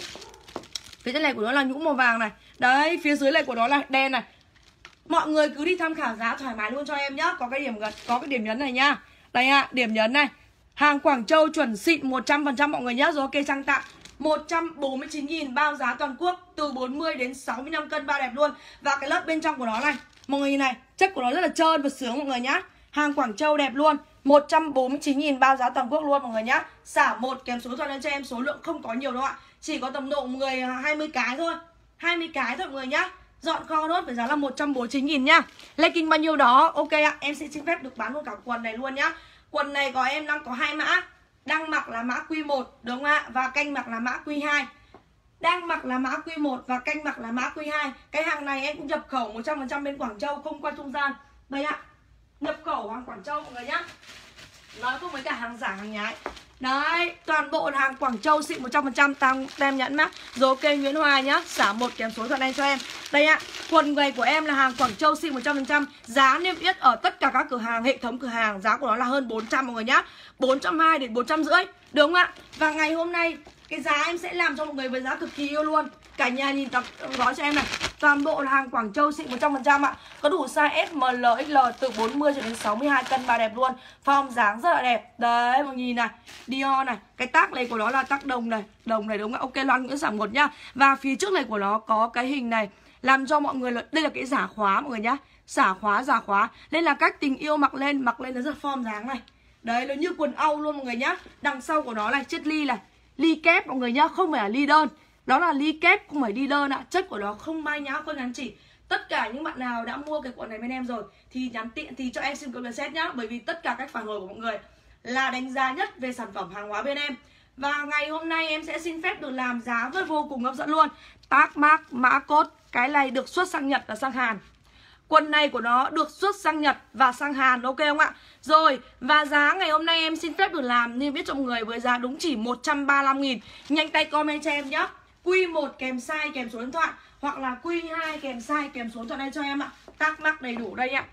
Phía trên này của nó là nhũ màu vàng này. Đấy, phía dưới này của nó là đen này. Mọi người cứ đi tham khảo giá thoải mái luôn cho em nhá. Có cái điểm gần, có cái điểm nhấn này nhá. Đây ạ, điểm nhấn này. Hàng Quảng Châu chuẩn xịn một trăm phần trăm mọi người nhá. Rồi ok Trang Tạ. một trăm bốn mươi chín nghìn bao giá toàn quốc. Từ bốn mươi đến sáu mươi lăm cân bao đẹp luôn. Và cái lớp bên trong của nó này, mọi người nhìn này, chất của nó rất là trơn và sướng mọi người nhá. Hàng Quảng Châu đẹp luôn. một trăm bốn mươi chín nghìn bao giá toàn quốc luôn mọi người nhá. Xả một kèm số điện thoại lên cho em. Số lượng không có nhiều đâu ạ. Chỉ có tầm độ mười hai mươi cái thôi. hai mươi cái thôi mọi người nhá. Dọn kho nốt với giá là một trăm bốn mươi chín nghìn nhá. Legging bao nhiêu đó. Ok ạ, em sẽ xin phép được bán luôn cả quần này luôn nhá. Quần này của em đang có hai mã. Đang mặc là mã Q một đúng không ạ? Và canh mặc là mã Q hai. Đang mặc là mã Q một và canh mặc là mã Q hai. Cái hàng này em cũng nhập khẩu một trăm phần trăm bên Quảng Châu, không qua trung gian. Đây ạ. Nhập khẩu hàng Quảng Châu mọi người nhá. Nói không với cả hàng giả hàng nhái. Đấy, toàn bộ là hàng Quảng Châu xịn một trăm phần trăm tăng tem nhãn mác. Rồi ok Nguyễn Hòa nhá, xả một kèm số điện thoại này cho em. Đây ạ, quần này của em là hàng Quảng Châu xịn một trăm phần trăm. Giá niêm yết ở tất cả các cửa hàng, hệ thống cửa hàng, giá của nó là hơn bốn trăm mọi người nhá. bốn trăm hai mươi đến bốn trăm rưỡi. Đúng không ạ? Và ngày hôm nay cái giá em sẽ làm cho mọi người với giá cực kỳ yêu luôn. Cả nhà nhìn tập gói cho em này. Toàn bộ là hàng Quảng Châu xịn một trăm phần trăm ạ. Có đủ size S, M, L, X L từ bốn mươi cho đến sáu mươi hai cân bao đẹp luôn. Form dáng rất là đẹp. Đấy mọi người nhìn này. Dior này. Cái tag này của nó là tag đồng này. Đồng này đúng không? Ok Loan Nguyễn giảm một nhá. Và phía trước này của nó có cái hình này. Làm cho mọi người là đây là cái giả khóa mọi người nhá. Giả khóa, giả khóa. Nên là cách tình yêu mặc lên, mặc lên nó rất form dáng này. Đấy nó như quần Âu luôn mọi người nhá. Đằng sau của nó là chất ly này. Ly kép mọi người nhá, không phải là ly đơn. Đó là ly kép, không phải đi đơn ạ. Chất của nó không mai nhá, không nhắn chỉ. Tất cả những bạn nào đã mua cái quần này bên em rồi thì nhắn tiện thì cho em xin comment xét nhá. Bởi vì tất cả các phản hồi của mọi người là đánh giá nhất về sản phẩm hàng hóa bên em. Và ngày hôm nay em sẽ xin phép được làm giá rất vô cùng hấp dẫn luôn. Tag mark, mã code. Cái này được xuất sang Nhật và sang Hàn. Quần này của nó được xuất sang Nhật và sang Hàn, ok không ạ? Rồi, và giá ngày hôm nay em xin phép được làm niêm yết cho mọi người với giá đúng chỉ một trăm ba mươi lăm nghìn. Nhanh tay comment cho em nhé. Q một kèm size kèm số điện thoại, hoặc là Q hai kèm size kèm số điện thoại đây cho em ạ. Tag mark đầy đủ đây ạ.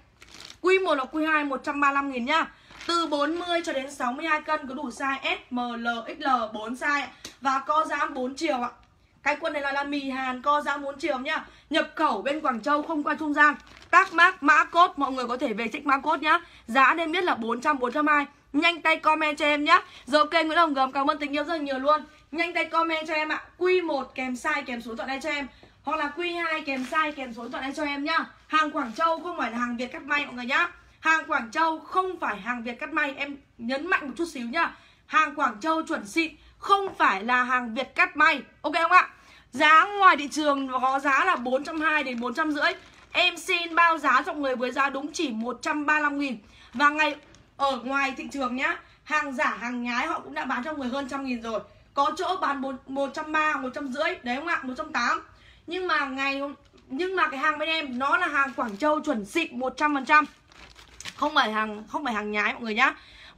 Q một là Q hai một trăm ba mươi lăm nghìn nhá. Từ bốn mươi cho đến sáu mươi hai cân có đủ size S, M, L, X L bốn size ạ. Và co giãn bốn chiều ạ. Cái quần này là, là mì Hàn co giãn bốn chiều nhá. Nhập khẩu bên Quảng Châu không qua trung gian. Tag mark mã code mọi người có thể về check mã code nhá. Giá nên biết là bốn trăm, bốn trăm hai mươi. Nhanh tay comment cho em nhá. Rồi kênh Nguyễn Hồng Gầm cảm ơn tình yêu rất là nhiều luôn. Nhanh tay comment cho em ạ. Q một kèm size kèm số điện thoại đây cho em. Hoặc là Q hai kèm size kèm số điện thoại đây cho em nhá. Hàng Quảng Châu không phải là hàng Việt cắt may mọi người nhá. Hàng Quảng Châu không phải hàng Việt cắt may. Em nhấn mạnh một chút xíu nhá. Hàng Quảng Châu chuẩn xịn, không phải là hàng Việt cắt may. Ok không ạ? Giá ngoài thị trường có giá là bốn trăm hai mươi đến bốn trăm rưỡi. Em xin bao giá cho mọi người với giá đúng chỉ một trăm ba mươi lăm nghìn. Và ngày ở ngoài thị trường nhá, hàng giả, hàng nhái họ cũng đã bán cho mọi người hơn trăm nghìn rồi. Có chỗ bán một trăm ba mươi, một trăm rưỡi, đấy không ạ, một trăm tám mươi. Nhưng mà ngày nhưng mà cái hàng bên em nó là hàng Quảng Châu chuẩn xịn một trăm phần trăm. Không phải hàng không phải hàng nhái mọi người nhá.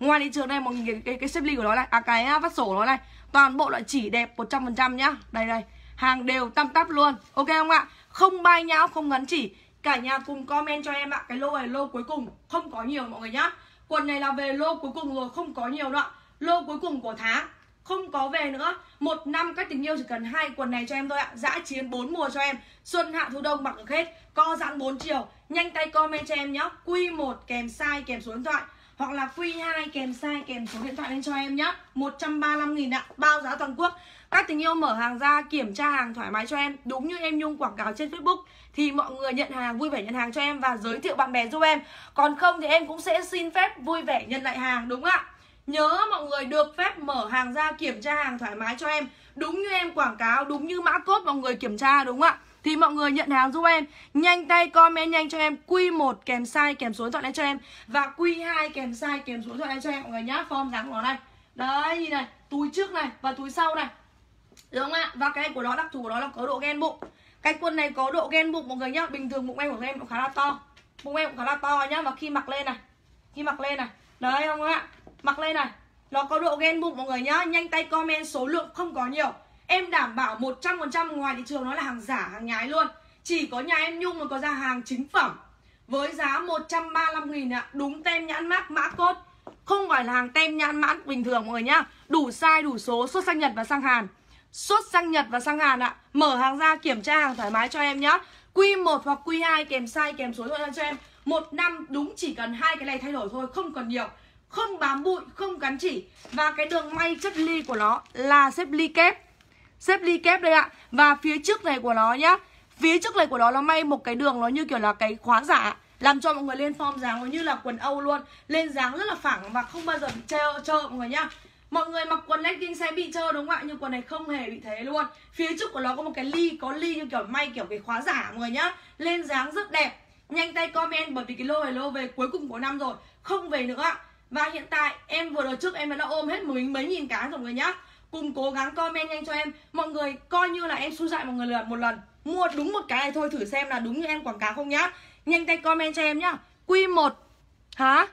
Ngoài thị trường này mọi người cái, cái, cái xếp ly của nó này, à cái vắt sổ nó này, toàn bộ là chỉ đẹp một trăm phần trăm nhá. Đây đây, hàng đều tăm tắp luôn. Ok không ạ? Không bay nhão, không gắn chỉ. Cả nhà cùng comment cho em ạ. Cái lô này lô cuối cùng, không có nhiều mọi người nhá. Quần này là về lô cuối cùng rồi, không có nhiều nữa. Lô cuối cùng của tháng, không có về nữa. Một năm các tình yêu chỉ cần hai quần này cho em thôi ạ. Dã chiến bốn mùa cho em, xuân hạ thu đông mặc được hết. Co giãn bốn chiều. Nhanh tay comment cho em nhá. Q một kèm size kèm số điện thoại, hoặc là Q hai kèm size kèm số điện thoại lên cho em nhá. Một trăm ba mươi lăm nghìn ạ, bao giá toàn quốc. Các tình yêu mở hàng ra kiểm tra hàng thoải mái cho em. Đúng như em Nhung quảng cáo trên Facebook thì mọi người nhận hàng, vui vẻ nhận hàng cho em và giới thiệu bạn bè giúp em. Còn không thì em cũng sẽ xin phép vui vẻ nhận lại hàng, đúng ạ? Nhớ mọi người được phép mở hàng ra kiểm tra hàng thoải mái cho em. Đúng như em quảng cáo, đúng như mã code mọi người kiểm tra, đúng ạ? Thì mọi người nhận hàng giúp em. Nhanh tay comment nhanh cho em Q một kèm size kèm số điện thoại lên cho em, và Q hai kèm size kèm số điện thoại lên cho em mọi người nhá. Form dáng của nó này. Đấy, nhìn này, túi trước này và túi sau này, được không ạ? Và cái của nó, đặc thù của nó là có độ ghen bụng. Cái quần này có độ ghen bụng mọi người nhá. Bình thường bụng em của em cũng khá là to. Bụng em cũng khá là to nhá. Và khi mặc lên này, khi mặc lên này, đấy không ạ? Mặc lên này, nó có độ ghen bụng mọi người nhá. Nhanh tay comment, số lượng không có nhiều. Em đảm bảo một trăm phần trăm ngoài thị trường nó là hàng giả, hàng nhái luôn. Chỉ có nhà em Nhung mới có ra hàng chính phẩm với giá một trăm ba mươi lăm nghìn ạ. Đúng tem nhãn mác mã code, không phải là hàng tem nhãn mác bình thường mọi người nhá. Đủ size, đủ số, xuất sang Nhật và sang Hàn. Xuất sang Nhật và sang Hàn ạ. Mở hàng ra kiểm tra hàng thoải mái cho em nhá. Q một hoặc Q hai kèm size kèm số điện thoại cho em. Một năm đúng chỉ cần hai cái này thay đổi thôi, không cần nhiều. Không bám bụi, không gắn chỉ. Và cái đường may chất ly của nó là xếp ly kép. Xếp ly kép đây ạ. Và phía trước này của nó nhá, phía trước này của nó nó may một cái đường nó như kiểu là cái khóa giả, làm cho mọi người lên form dáng nó như là quần Âu luôn. Lên dáng rất là phẳng và không bao giờ bị trơ, trơ mọi người nhá. Mọi người mặc quần legging sẽ bị trơ đúng không ạ? Nhưng quần này không hề bị thế luôn. Phía trước của nó có một cái ly, có ly như kiểu may kiểu cái khóa giả mọi người nhá. Lên dáng rất đẹp. Nhanh tay comment bởi vì cái lô này lô về cuối cùng của năm rồi, không về nữa ạ. Và hiện tại em vừa đợt trước em đã ôm hết mấy, mấy nghìn cái rồi mọi người nhá. Cùng cố gắng comment nhanh cho em. Mọi người coi như là em xui dại mọi người lần một lần. Mua đúng một cái này thôi, thử xem là đúng như em quảng cáo không nhá. Nhanh tay comment cho em nhá. Q một hả?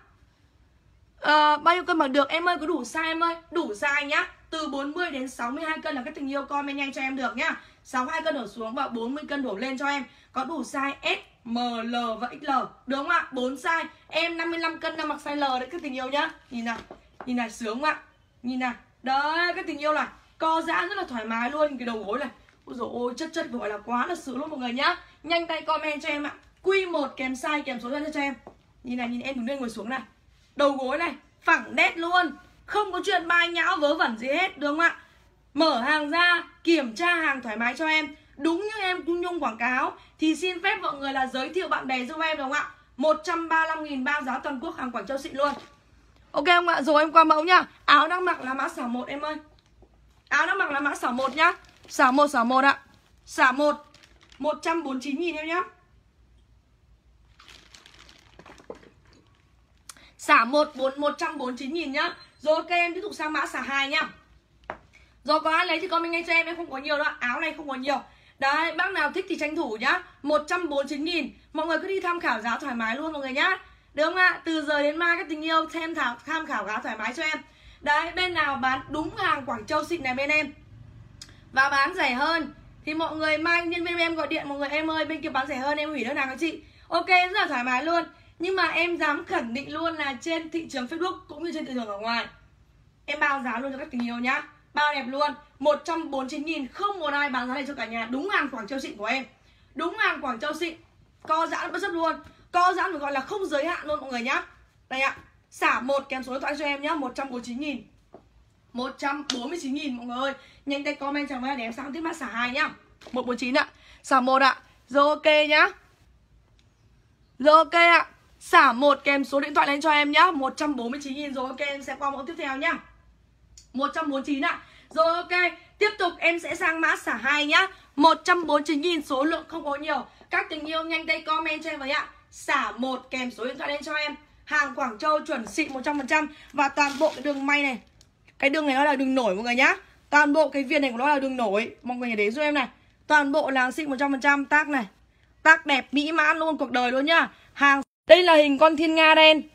À, bao nhiêu cân bằng được em ơi? Có đủ size em ơi? Đủ size nhá. Từ bốn mươi đến sáu mươi hai cân là các tình yêu comment nhanh cho em được nhá. sáu mươi hai cân đổ xuống và bốn mươi cân đổ lên cho em. Có đủ size S, M, L và ích lờ. Đúng không ạ? bốn size. Em năm mươi lăm cân đang mặc size L đấy các tình yêu nhá. Nhìn nào. Nhìn này, sướng không ạ? Nhìn nào. Đấy các tình yêu này. Co giãn rất là thoải mái luôn. Cái đầu gối này, ôi dồi ôi, chất chất gọi là quá là sướng luôn mọi người nhá. Nhanh tay comment cho em ạ. Q một kèm size kèm số điện thoại cho em. Nhìn này, nhìn em đứng lên ngồi xuống này. Đầu gối này, phẳng đét luôn. Không có chuyện bay nhão vớ vẩn gì hết, đúng không ạ? Mở hàng ra, kiểm tra hàng thoải mái cho em. Đúng như em Cung Nhung quảng cáo thì xin phép mọi người là giới thiệu bạn bè giúp em, đúng không ạ? Một trăm ba mươi lăm nghìn bao giá toàn quốc, hàng Quảng Châu xịn luôn. Ok không ạ? Rồi em qua mẫu nhá. Áo đang mặc là mã xả một em ơi. Áo đang mặc là mã xả một nhá. Xả một, xả một ạ. Xả một, một trăm bốn mươi chín nghìn em nhá. Xả một, một trăm bốn mươi chín nghìn nhá. Rồi ok, em tiếp tục sang mã xả hai nhá. Rồi có ai lấy thì comment ngay cho em, em không có nhiều đâu. Áo này không có nhiều. Đấy, bác nào thích thì tranh thủ nhá. Một trăm bốn mươi chín nghìn. Mọi người cứ đi tham khảo giá thoải mái luôn mọi người nhá. Được không ạ? Từ giờ đến mai các tình yêu thêm thảo, tham khảo giá thoải mái cho em. Đấy, bên nào bán đúng hàng Quảng Châu xịn này bên em và bán rẻ hơn thì mọi người mai nhân viên em gọi điện, mọi người em ơi bên kia bán rẻ hơn em hủy đơn hàng cho chị. Ok, rất là thoải mái luôn. Nhưng mà em dám khẳng định luôn là trên thị trường Facebook cũng như trên thị trường ở ngoài, em bao giá luôn cho các tình yêu nhá. Bao đẹp luôn. Một trăm bốn mươi chín nghìn. Không một ai bán giá này cho cả nhà. Đúng hàng Quảng Châu xịn của em. Đúng hàng Quảng Châu xịn. Co giãn bất chấp luôn. Co giãn phải gọi là không giới hạn luôn mọi người nhá. Đây ạ. Xả một kèm số điện thoại cho em nhá. Một trăm bốn mươi chín nghìn. Một trăm bốn mươi chín nghìn mọi người ơi. Nhanh tay comment cho em để em sang tiếp mã xả hai nhá. Một trăm bốn mươi chín ạ. Xả một ạ. Rồi ok nhá. Rồi ok ạ. Xả một kèm số điện thoại lên cho em nhá. Một trăm bốn mươi chín nghìn. Rồi ok, em sẽ qua mẫu tiếp theo nhá. Một trăm bốn mươi chín ạ. Rồi ok, tiếp tục em sẽ sang mã xả hai nhá. Một trăm bốn mươi chín nghìn, số lượng không có nhiều. Các tình yêu nhanh tay comment cho em với ạ. Xả một kèm số điện thoại lên cho em. Hàng Quảng Châu chuẩn xịn một trăm phần trăm. Và toàn bộ cái đường may này, cái đường này nó là đường nổi mọi người nhá. Toàn bộ cái viền này của nó là đường nổi. Mọi người để giúp em này. Toàn bộ là xịn một trăm phần trăm. Tác này, tác đẹp mỹ mãn luôn, cuộc đời luôn nhá. Hàng, đây là hình con thiên nga đen.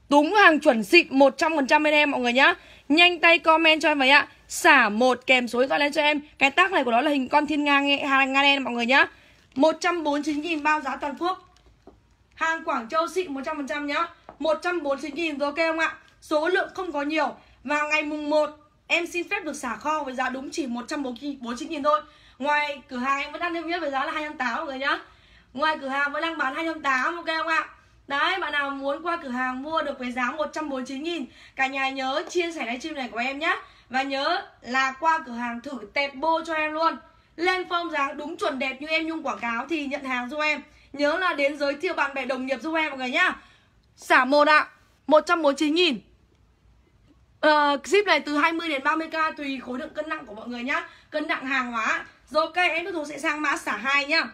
Đúng hàng chuẩn xịn một trăm phần trăm bên em mọi người nhá. Nhanh tay comment cho em với ạ. Xả một kèm số điện thoại lên cho em. Cái tag này của nó là hình con thiên nga nga đen mọi người nhá. một trăm bốn mươi chín nghìn bao giá toàn quốc. Hàng Quảng Châu xịn một trăm phần trăm nhá. một trăm bốn mươi chín nghìn rồi ok không ạ? Số lượng không có nhiều. Và ngày mùng một em xin phép được xả kho với giá đúng chỉ một trăm bốn mươi chín nghìn thôi. Ngoài cửa hàng em vẫn đang niêm yết với giá là hai trăm tám mươi mọi người nhá. Ngoài cửa hàng vẫn đang bán hai trăm tám mươi ok không ạ? Đấy, bạn nào muốn qua cửa hàng mua được với giá một trăm bốn mươi chín nghìn, cả nhà nhớ chia sẻ livestream này của em nhé. Và nhớ là qua cửa hàng thử tẹt bô cho em luôn. Lên form dáng đúng chuẩn đẹp như em Nhung quảng cáo thì nhận hàng giúp em. Nhớ là đến giới thiệu bạn bè đồng nghiệp giúp em mọi người nhá. Xả một ạ, một trăm bốn mươi chín nghìn. Uh, ship này từ hai mươi đến ba mươi k tùy khối lượng cân nặng của mọi người nhá. Cân nặng hàng hóa. Rồi ok, em tiếp tục sẽ sang mã xả hai nhá.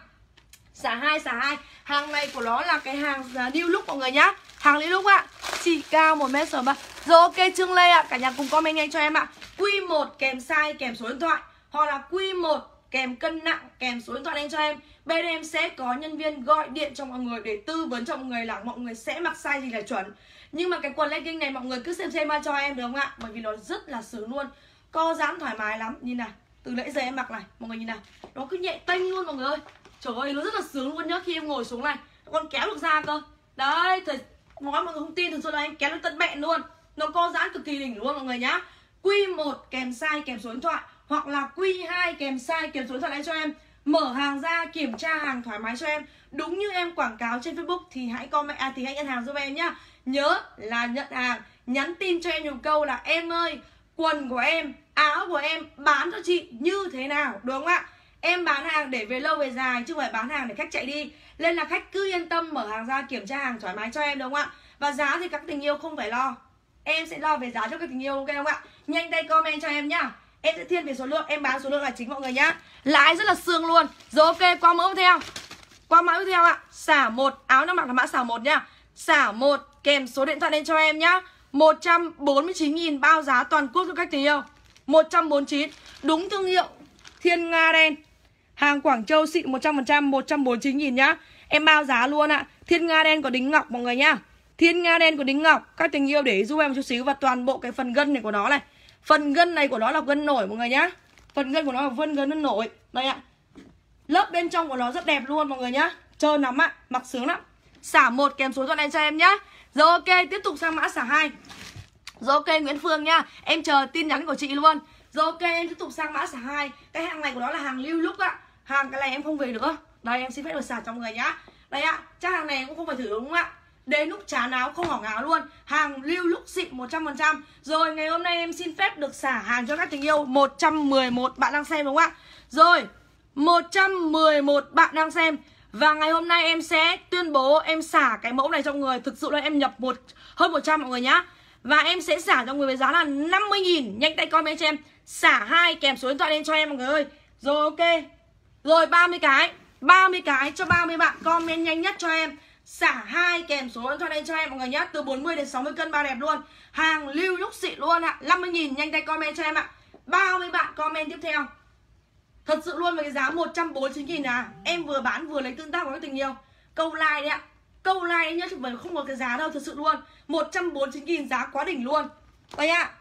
Xả hai, xả hai. Hàng này của nó là cái hàng new look mọi người nhá. Hàng new look ạ. Chỉ cao một mét sáu mươi ba. Rồi ok Trương Lê ạ, cả nhà cùng comment nhanh cho em ạ. Q một kèm size kèm số điện thoại, hoặc là Q một kèm cân nặng kèm số điện thoại lên cho em. Bên em sẽ có nhân viên gọi điện cho mọi người để tư vấn cho mọi người là mọi người sẽ mặc size gì là chuẩn. Nhưng mà cái quần legging này mọi người cứ xem xem cho em được không ạ? Bởi vì nó rất là sướng luôn. Co giãn thoải mái lắm. Nhìn này, từ nãy giờ em mặc này, mọi người nhìn này. Nó cứ nhẹ tênh luôn mọi người ơi. Trời ơi, nó rất là sướng luôn nhá. Khi em ngồi xuống này, con kéo được ra cơ. Đấy, thời nói mọi người không tin, thực sự là em kéo được tận bẹn luôn. Nó co giãn cực kỳ đỉnh luôn mọi người nhá. Q một kèm size kèm số điện thoại, hoặc là Q hai kèm size kèm số điện thoại lên cho em. Mở hàng ra kiểm tra hàng thoải mái cho em. Đúng như em quảng cáo trên Facebook thì hãy comment à, thì hãy nhận hàng giúp em nhá. Nhớ là nhận hàng, nhắn tin cho em một câu là em ơi, quần của em, áo của em bán cho chị như thế nào, đúng không ạ? Em bán hàng để về lâu về dài chứ không phải bán hàng để khách chạy đi. Nên là khách cứ yên tâm mở hàng ra kiểm tra hàng thoải mái cho em, đúng không ạ? Và giá thì các tình yêu không phải lo, em sẽ lo về giá cho các tình yêu, ok không ạ? Nhanh tay comment cho em nhá. Em sẽ thiên về số lượng, em bán số lượng là chính mọi người nhá. Lãi rất là sương luôn. Rồi ok, qua mẫu tiếp theo. Qua mã tiếp theo ạ. Xả một, áo nó mặc là mã xả một nhá. Xả một kèm số điện thoại lên cho em nhá. một trăm bốn mươi chín nghìn bao giá toàn quốc cho các tình yêu. một trăm bốn mươi chín. Đúng thương hiệu Thiên Nga đen. Hàng Quảng Châu xịn một trăm phần trăm, một trăm bốn mươi chín nghìn nhá. Em bao giá luôn ạ. Thiên Nga đen có đính ngọc mọi người nhá. Thiên Nga đen có đính ngọc. Các tình yêu để ý giúp em một chút xíu. Và toàn bộ cái phần gân này của nó này, phần gân này của nó là gân nổi mọi người nhá. Phần gân của nó là phần gân nổi. Đây ạ. Lớp bên trong của nó rất đẹp luôn mọi người nhá. Trơn lắm ạ, mặc sướng lắm. Xả một kèm số điện thoại này cho em nhá. Rồi ok, tiếp tục sang mã xả hai. Rồi ok Nguyễn Phương nhá. Em chờ tin nhắn của chị luôn. Rồi ok, em tiếp tục sang mã xả hai. Cái hàng này của nó là hàng lưu look ạ. Hàng cái này em không về nữa. Đây em xin phép được xả cho mọi người nhá. Đây ạ, chắc hàng này em cũng không phải thử đúng không ạ? Đến lúc chán áo không hỏng áo luôn. Hàng lưu look xịn một trăm phần trăm. Rồi ngày hôm nay em xin phép được xả hàng cho các tình yêu. Một trăm mười một bạn đang xem đúng không ạ? Rồi một trăm mười một bạn đang xem. Và ngày hôm nay em sẽ tuyên bố em xả cái mẫu này cho người. Thực sự là em nhập một hơn một trăm mọi người nhá. Và em sẽ xả cho người với giá là năm mươi nghìn. Nhanh tay comment cho em. Xả hai kèm số điện thoại lên cho em mọi người ơi. Rồi ok. Rồi ba mươi cái, ba mươi cái cho ba mươi bạn comment nhanh nhất cho em. Xả hai kèm số điện thoại lên cho em mọi người nhé. Từ bốn mươi đến sáu mươi cân bao đẹp luôn. Hàng lưu look xịn luôn ạ. năm mươi nghìn nhanh tay comment cho em ạ. ba mươi bạn comment tiếp theo. Thật sự luôn với cái giá một trăm bốn mươi chín nghìn à. Em vừa bán vừa lấy tương tác với các tình yêu. Câu like đấy ạ. Câu like đấy nhá, chứ không có cái giá đâu, thật sự luôn. một trăm bốn mươi chín nghìn giá quá đỉnh luôn. Đây ạ.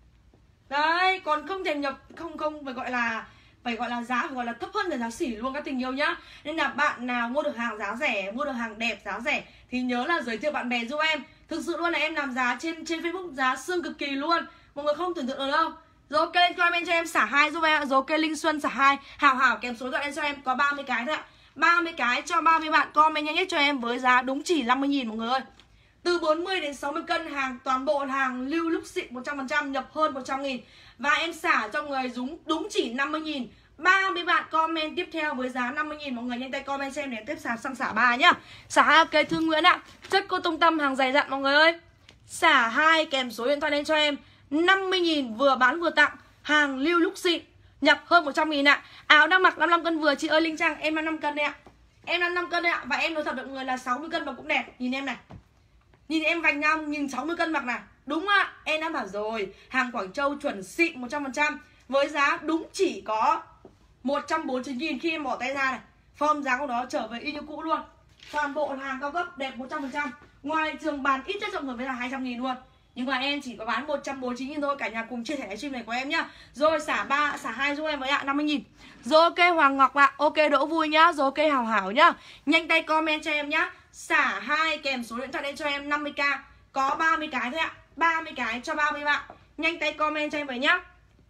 Đấy, còn không thể nhập, không không phải gọi là phải gọi là giá phải gọi là thấp hơn cả giá sỉ luôn các tình yêu nhá. Nên là bạn nào mua được hàng giá rẻ, mua được hàng đẹp giá rẻ thì nhớ là giới thiệu bạn bè giúp em. Thực sự luôn là em làm giá trên trên Facebook giá xương cực kỳ luôn. Mọi người không tưởng tượng được đâu. Rồi ok, comment cho em xả hai giúp em. Rồi ok, Linh Xuân xả hai, Hảo Hảo kèm số gọi lên cho em có ba mươi cái thôi ạ. ba mươi cái cho ba mươi bạn comment nhanh nhất cho em với giá đúng chỉ năm mươi nghìn mọi người ơi. Từ bốn mươi đến sáu mươi cân hàng, toàn bộ hàng lưu look xịn một trăm phần trăm, nhập hơn một trăm nghìn. Và em xả cho người đúng, đúng chỉ năm mươi nghìn. ba mươi bạn comment tiếp theo với giá năm mươi nghìn. Mọi người nhanh tay comment xem để tiếp xả sang xả ba nhá. Xả hai ok Thương Nguyễn ạ. Chất cô tung tâm hàng dày dặn mọi người ơi. Xả hai kèm số điện thoại lên cho em. năm mươi nghìn vừa bán vừa tặng. Hàng lưu look xịn, nhập hơn một trăm nghìn ạ. Áo đang mặc năm mươi lăm cân vừa. Chị ơi Linh Trang, em năm mươi lăm cân đấy ạ. Em năm mươi lăm cân đấy ạ. Và em nói thật mọi người là sáu mươi cân và cũng đẹp. Nhìn em này. Nhìn em vành nhau, nhìn sáu mươi cân mặc này. Đúng ạ, em đã bảo rồi. Hàng Quảng Châu chuẩn xịn một trăm phần trăm. Với giá đúng chỉ có một trăm bốn mươi chín nghìn khi em bỏ tay ra này. Form giá của nó trở về y như cũ luôn. Toàn bộ hàng cao cấp đẹp một trăm phần trăm. Ngoài thị trường bán ít nhất cho người với là hai trăm nghìn luôn, nhưng mà em chỉ có bán một trăm bốn mươi chín nghìn thôi. Cả nhà cùng chia sẻ livestream này của em nhá. Rồi xả ba, xả hai giúp em với ạ, năm mươi nghìn. Rồi ok Hoàng Ngọc ạ, ok Đỗ Vui nhá. Rồi ok Hảo Hảo nhá. Nhanh tay comment cho em nhá. Xả hai kèm số điện thoại lên cho em năm mươi k. Có ba mươi cái thôi ạ, ba mươi cái cho ba mươi bạn. Nhanh tay comment cho em với nhá.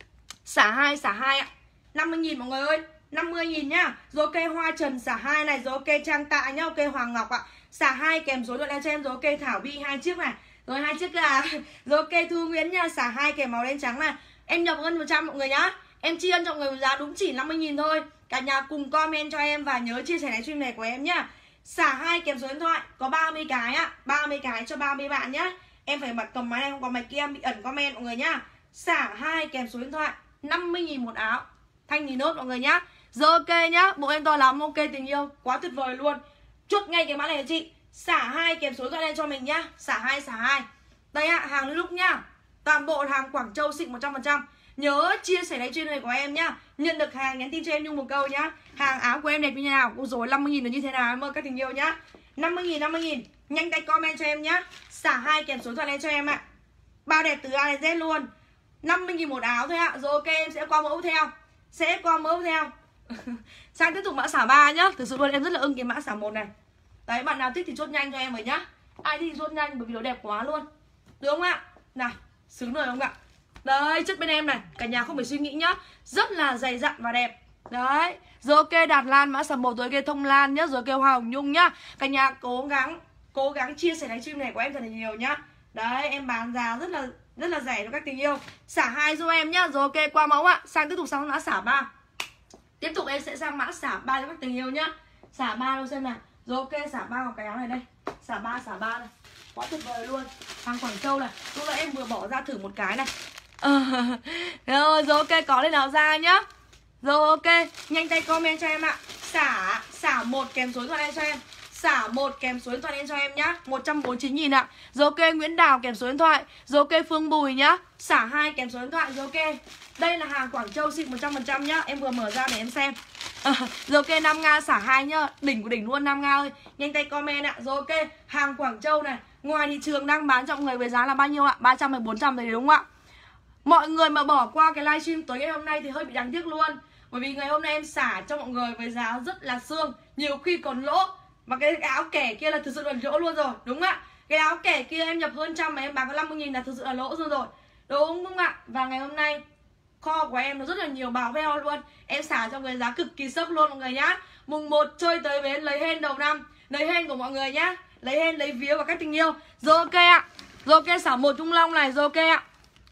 Xả hai, xả hai ạ, năm mươi nghìn mọi người ơi, năm mươi nghìn nhá. Rồi ok Hoa Trần xả hai này. Rồi ok Trang Tạ nhá. Ok Hoàng Ngọc ạ, xả hai kèm số điện thoại cho em. Rồi ok Thảo Bi hai chiếc này. Rồi hai chiếc à. Rồi ok Thu Nguyễn nha, xả hai kèm màu đen trắng này. Em nhập ân một trăm mọi người nhá. Em chi ân cho mọi người giá đúng chỉ năm mươi nghìn thôi. Cả nhà cùng comment cho em và nhớ chia sẻ livestream này của em nhá. Xả hai kèm số điện thoại, có ba mươi cái ạ, ba mươi cái cho ba mươi bạn nhá. Em phải bật cầm máy này, không có máy kia em bị ẩn comment mọi người nhá. Xả hai kèm số điện thoại, năm mươi nghìn một áo. Thanh thì nốt mọi người nhá. Rồi ok nhá, bộ em to lắm, ok tình yêu, quá tuyệt vời luôn. Chốt ngay cái mã này cho chị. Xả hai kèm số điện thoại lên cho mình nhá. Xả hai, xả hai. Đây ạ, hàng lúc nhá. Toàn bộ hàng Quảng Châu xịn một trăm phần trăm. Nhớ chia sẻ livestream này của em nhá. Nhận được hàng nhắn tin cho em Nhung một câu nhá. Hàng áo của em đẹp như thế nào? Ôi dồi năm mươi nghìn là như thế nào em ơi các tình yêu nhá. năm mươi nghìn, năm mươi nghìn. Nhanh tay comment cho em nhá. Xả hai kèm số điện thoại lên cho em ạ. Bao đẹp từ A đến Z luôn. năm mươi nghìn một áo thôi ạ. Rồi ok em sẽ qua mẫu theo. Sẽ qua mẫu theo. Sang tiếp tục mã xả ba nhá. Thực sự luôn em rất là ưng cái mã xả một này. Đấy bạn nào thích thì chốt nhanh cho em rồi nhá. Ai thích thì chốt nhanh bởi vì nó đẹp quá luôn. Được không ạ? Nào, xứng rồi không ạ? Đấy, chất bên em này, cả nhà không phải suy nghĩ nhá. Rất là dày dặn và đẹp. Đấy. Rồi ok Đạt Lan mã xả một. Rồi ok Thông Lan nhá. Rồi kêu Hoa Hồng Nhung nhá. Cả nhà cố gắng Cố gắng chia sẻ livestream này của em thật là nhiều nhá. Đấy, em bán giá rất là rất là rẻ cho các tình yêu. Xả hai giúp em nhá. Rồi ok qua mẫu ạ. Sang tiếp tục sang mã xả ba. Tiếp tục em sẽ sang mã xả ba cho các tình yêu nhá. Xả ba đâu xem nào. Rồi ok xả ba vào cái áo này đây. Xả ba, xả ba này. Quá tuyệt vời luôn. Hàng Quảng Châu này. Lúc nãy em vừa bỏ ra thử một cái này. Ờ, rồi, rồi ok có lên áo ra nhá. Rồi ok, nhanh tay comment cho em ạ. Xả, xả một kèm số điện thoại lên cho em. Xả một kèm số điện thoại lên cho em nhá. một trăm bốn mươi chín nghìn ạ. Rồi ok Nguyễn Đào kèm số điện thoại. Rồi ok Phương Bùi nhá. Xả hai kèm số điện thoại. Rồi ok. Đây là hàng Quảng Châu xịn một trăm phần trăm nhá. Em vừa mở ra để em xem. À, rồi ok Nam Nga xả hai nhá. Đỉnh của đỉnh luôn Nam Nga ơi. Nhanh tay comment ạ. Rồi ok, hàng Quảng Châu này. Ngoài thị trường đang bán cho mọi người với giá là bao nhiêu ạ? ba trăm hay bốn trăm đấy đúng không ạ? Mọi người mà bỏ qua cái livestream tối ngày hôm nay thì hơi bị đáng tiếc luôn. Bởi vì ngày hôm nay em xả cho mọi người với giá rất là xương. Nhiều khi còn lỗ. Và cái áo kẻ kia là thực sự là lỗ luôn rồi. Đúng không ạ? Cái áo kẻ kia em nhập hơn trăm mà em bán có năm mươi nghìn là thực sự là lỗ rồi rồi. Đúng không ạ? Và ngày hôm nay kho của em nó rất là nhiều báo veo luôn. Em xả cho người giá cực kỳ sốc luôn mọi người nhá. Mùng một chơi tới bến lấy hên đầu năm. Lấy hên của mọi người nhá. Lấy hên lấy vía và các tình yêu. Rồi ok ạ. Rồi ok xả một Trung Long này. Rồi ok ạ.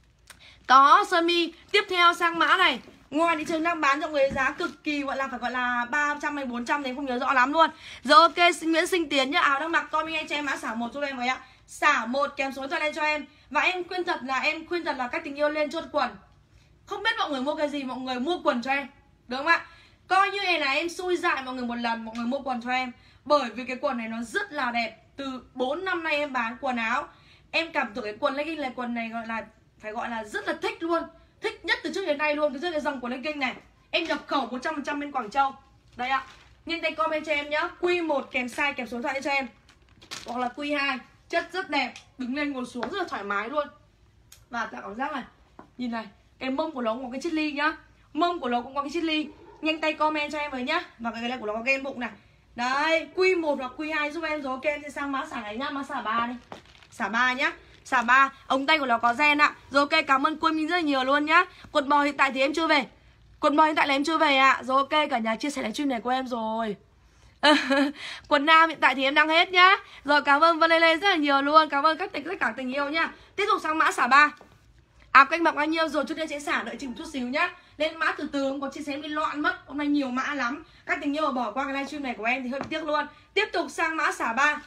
Có sơ mi. Tiếp theo sang mã này. Ngoài thị trường đang bán cho người giá cực kỳ gọi là phải gọi là ba trăm hay bốn trăm thì em không nhớ rõ lắm luôn. Rồi ok Nguyễn Sinh Tiến nhá. Áo đang mặc comment ngay cho em mã xả một cho em với ạ. Xả một kèm số điện thoại lên cho em. Và em khuyên thật là em khuyên thật là các tình yêu lên chốt quần. Không biết mọi người mua cái gì, mọi người mua quần cho em. Được không ạ? Coi như này là em xui dại mọi người một lần, mọi người mua quần cho em. Bởi vì cái quần này nó rất là đẹp. Từ bốn năm nay em bán quần áo. Em cảm tưởng cái quần legging này, quần này gọi là phải gọi là rất là thích luôn. Thích nhất từ trước đến nay luôn. Từ trước cái dòng quần legging này em nhập khẩu một trăm phần trăm bên Quảng Châu. Đây ạ. Nhanh tay comment cho em nhá. Q một kèm size kèm số điện thoại cho em. Hoặc là Q hai. Chất rất đẹp. Đứng lên ngồi xuống rất là thoải mái luôn. Và tạo cảm giác này. Nhìn này. Cái mông của nó cũng có cái chiếc ly nhá. Mông của nó cũng có cái chiếc ly. Nhanh tay comment cho em với nhá. Và cái này của nó có cái bụng này. Đấy, Q một hoặc Q hai giúp em. Rồi ok em sẽ sang mã xả này nhá. Mã xả ba đi. Xả ba nhá. Xả ba, ống tay của nó có gen ạ. Rồi ok cảm ơn Quân Minh rất là nhiều luôn nhá. Quần bò hiện tại thì em chưa về. Quần bò hiện tại là em chưa về ạ. Rồi ok cả nhà chia sẻ livestream này của em rồi. Quần nam hiện tại thì em đang hết nhá. Rồi cảm ơn Vân Lê Lê rất là nhiều luôn. Cảm ơn các tất cả tình yêu nhá. Tiếp tục sang mã xả ba. Áo canh mặc bao nhiêu rồi chút nữa sẽ xả, đợi chừng chút xíu nhá. Lên mã từ từ không có chia sẻ em bị loạn mất. Hôm nay nhiều mã lắm. Các tình yêu mà bỏ qua cái livestream này của em thì hơi tiếc luôn. Tiếp tục sang mã xả ba.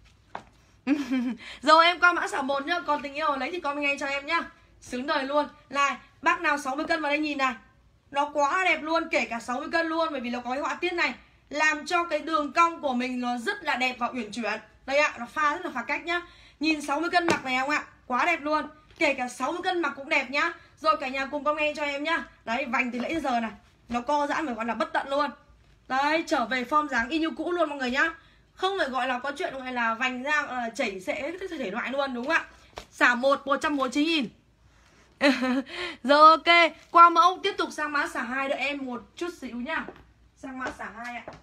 Rồi em qua mã xả một nhá. Còn tình yêu lấy thì comment ngay cho em nhá. Xứng đời luôn. Này bác nào sáu mươi cân vào đây nhìn này. Nó quá đẹp luôn, kể cả sáu mươi cân luôn. Bởi vì nó có cái họa tiết này làm cho cái đường cong của mình nó rất là đẹp và uyển chuyển. Đây ạ, nó pha rất là phá cách nhá. Nhìn sáu mươi cân mặc này không ạ? Quá đẹp luôn. Kể cả sáu mươi cân mặc cũng đẹp nhá. Rồi cả nhà cùng comment cho em nhá. Đấy, vành từ nãy giờ này nó co giãn phải gọi là bất tận luôn. Đấy, trở về form dáng y như cũ luôn mọi người nhá. Không phải gọi là có chuyện gọi là vành ra gọi là chảy xệ cái thể loại luôn, đúng không ạ? Xả một một trăm bốn mươi chín nghìn. Rồi ok, qua mẫu tiếp tục sang mã xả hai, đợi em một chút xíu nhá. Sang mã xả hai ạ.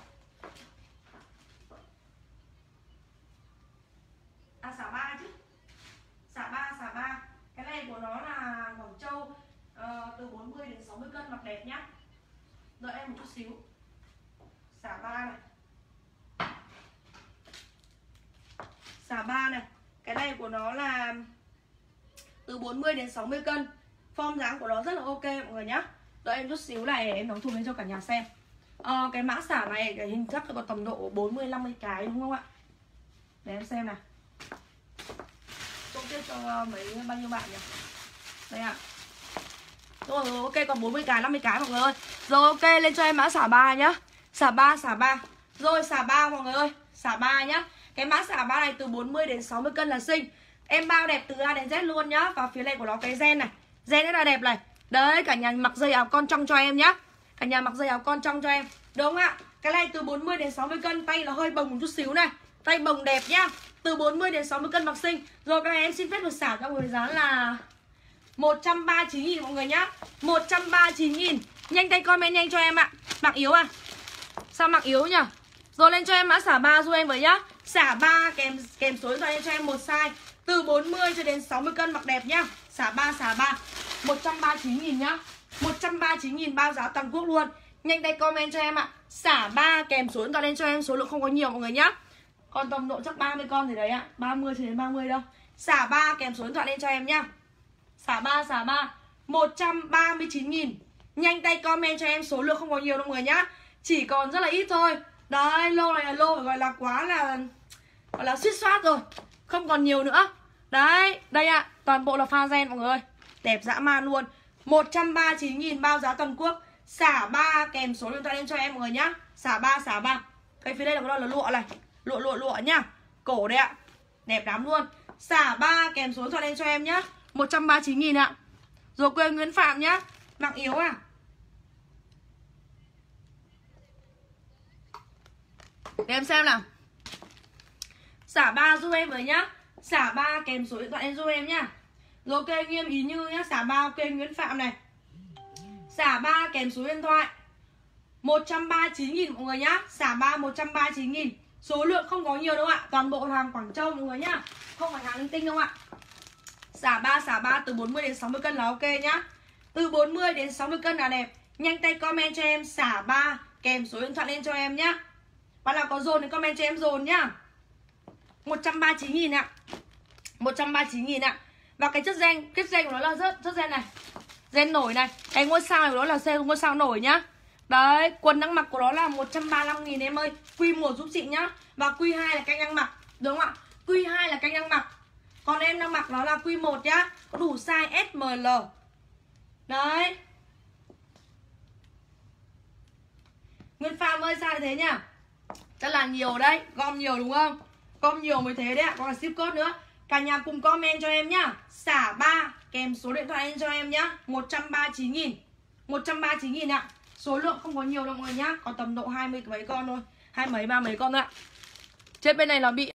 À xả ba chứ. Xả ba, xả ba. Cái này của nó là Quảng Châu, uh, từ bốn mươi đến sáu mươi cân, mặc đẹp nhá. Đợi em một chút xíu. Xả ba này. Xả ba này. Cái này của nó là từ bốn mươi đến sáu mươi cân. Form dáng của nó rất là ok mọi người nhá. Đợi em chút xíu này em đóng thùng lên cho cả nhà xem. Ờ, cái mã xả này cái hình chắc là có tầm độ bốn mươi năm mươi cái đúng không ạ? Để em xem này. Tôi tiếp cho mấy bao nhiêu bạn nhỉ? Đây ạ. Rồi ok, còn bốn mươi cái, năm mươi cái mọi người ơi. Rồi ok, lên cho em mã xả ba nhá. Xả ba, xả ba. Rồi xả ba mọi người ơi, xả ba nhá. Cái mã xả ba này từ bốn mươi đến sáu mươi cân là xinh. Em bao đẹp từ A đến Z luôn nhá. Và phía này của nó cái ren này, ren rất là đẹp này. Đấy, cả nhà mặc dây áo con trong cho em nhá. Cả nhà mặc dây áo con trong cho em. Đúng không ạ? Cái này từ bốn mươi đến sáu mươi cân, tay nó hơi bồng một chút xíu này. Tay bồng đẹp nhá. Từ bốn mươi đến sáu mươi cân mặc xinh. Rồi các em xin phép được xả cho người giá là một trăm ba mươi chín nghìn mọi người nhá. một trăm ba mươi chín nghìn. Nhanh tay comment nhanh cho em ạ. Mặc yếu à? Sao mặc yếu nhỉ? Rồi lên cho em mã xả ba giúp em với nhá. Xả ba kèm kèm số điện thoại cho em một size từ bốn mươi cho đến sáu mươi cân mặc đẹp nhá. Xả ba, xả ba một trăm ba mươi chín nghìn nhá. một trăm ba mươi chín nghìn bao giá toàn quốc luôn. Nhanh tay comment cho em ạ. Xả ba kèm số điện thoại lên cho em, số lượng không có nhiều mọi người nhá. Còn tầm độ chắc ba mươi con thì đấy ạ. ba mươi cho đến ba mươi đâu. Xả ba kèm số điện thoại lên cho em nhá. Xả ba, xả ba một trăm ba mươi chín nghìn. Nhanh tay comment cho em, số lượng không có nhiều đâu mọi người nhá. Chỉ còn rất là ít thôi. Đấy, lô này là lô phải gọi là quá là gọi là suýt soát rồi. Không còn nhiều nữa. Đấy, đây ạ, toàn bộ là pha ren mọi người ơi. Đẹp dã man luôn. một trăm ba mươi chín nghìn bao giá toàn quốc. Xả ba kèm số điện thoại lên cho em mọi người nhá. Xả ba, xả ba. Cái phía đây là có là lụa này. Lụa lụa lụa nhá. Cổ đây ạ. Đẹp lắm luôn. Xả ba kèm số điện thoại lên cho em nhá. một trăm ba mươi chín nghìn ạ. Rồi quê Nguyễn Phạm nhá. Mặc yếu à? Để em xem nào. Xả ba giúp em với nhá. Xả ba kèm số điện thoại lên giúp em nhá. Rồi ok, Nghiêm Ý Như nhá. Xả ba ok, Nguyễn Phạm này. Xả ba kèm số điện thoại một trăm ba mươi chín nghìn mọi người nhá. Xả ba một trăm ba mươi chín nghìn. Số lượng không có nhiều đâu ạ. Toàn bộ hàng Quảng Châu mọi người nhá. Không phải hàng linh tinh đâu ạ. Xả ba, xả ba từ bốn mươi đến sáu mươi cân là ok nhá. Từ bốn mươi đến sáu mươi cân là đẹp. Nhanh tay comment cho em xả ba kèm số điện thoại lên cho em nhá. Bạn nào có dồn thì comment cho em dồn nhá. một trăm ba mươi chín nghìn ạ. một trăm ba mươi chín nghìn ạ. Và cái chất ren, kết ren của nó là rất chất ren này. Ren nổi này. Cái ngôi sao của nó là ngôi sao nổi nhá. Đấy, quần đang mặc của nó là một trăm ba mươi lăm nghìn em ơi. quy một giúp chị nhá. Và quy hai là canh đang mặc. Đúng không ạ? quy hai là canh đang mặc. Còn em đang mặc nó là quy một nhá. Có đủ size S, M, L. Đấy. Nguyên Phạm ơi, sao thế nhá? Chắc là nhiều đấy. Gom nhiều đúng không? Gom nhiều mới thế đấy ạ. Còn là ship code nữa. Cả nhà cùng comment cho em nhá. Xả ba kèm số điện thoại lên cho em nhá. một trăm ba mươi chín nghìn. một trăm ba mươi chín nghìn ạ. Số lượng không có nhiều đâu mọi người nhá. Còn tầm độ hai mươi mấy con thôi. Hai mấy ba mấy con thôi ạ. Trên bên này là bị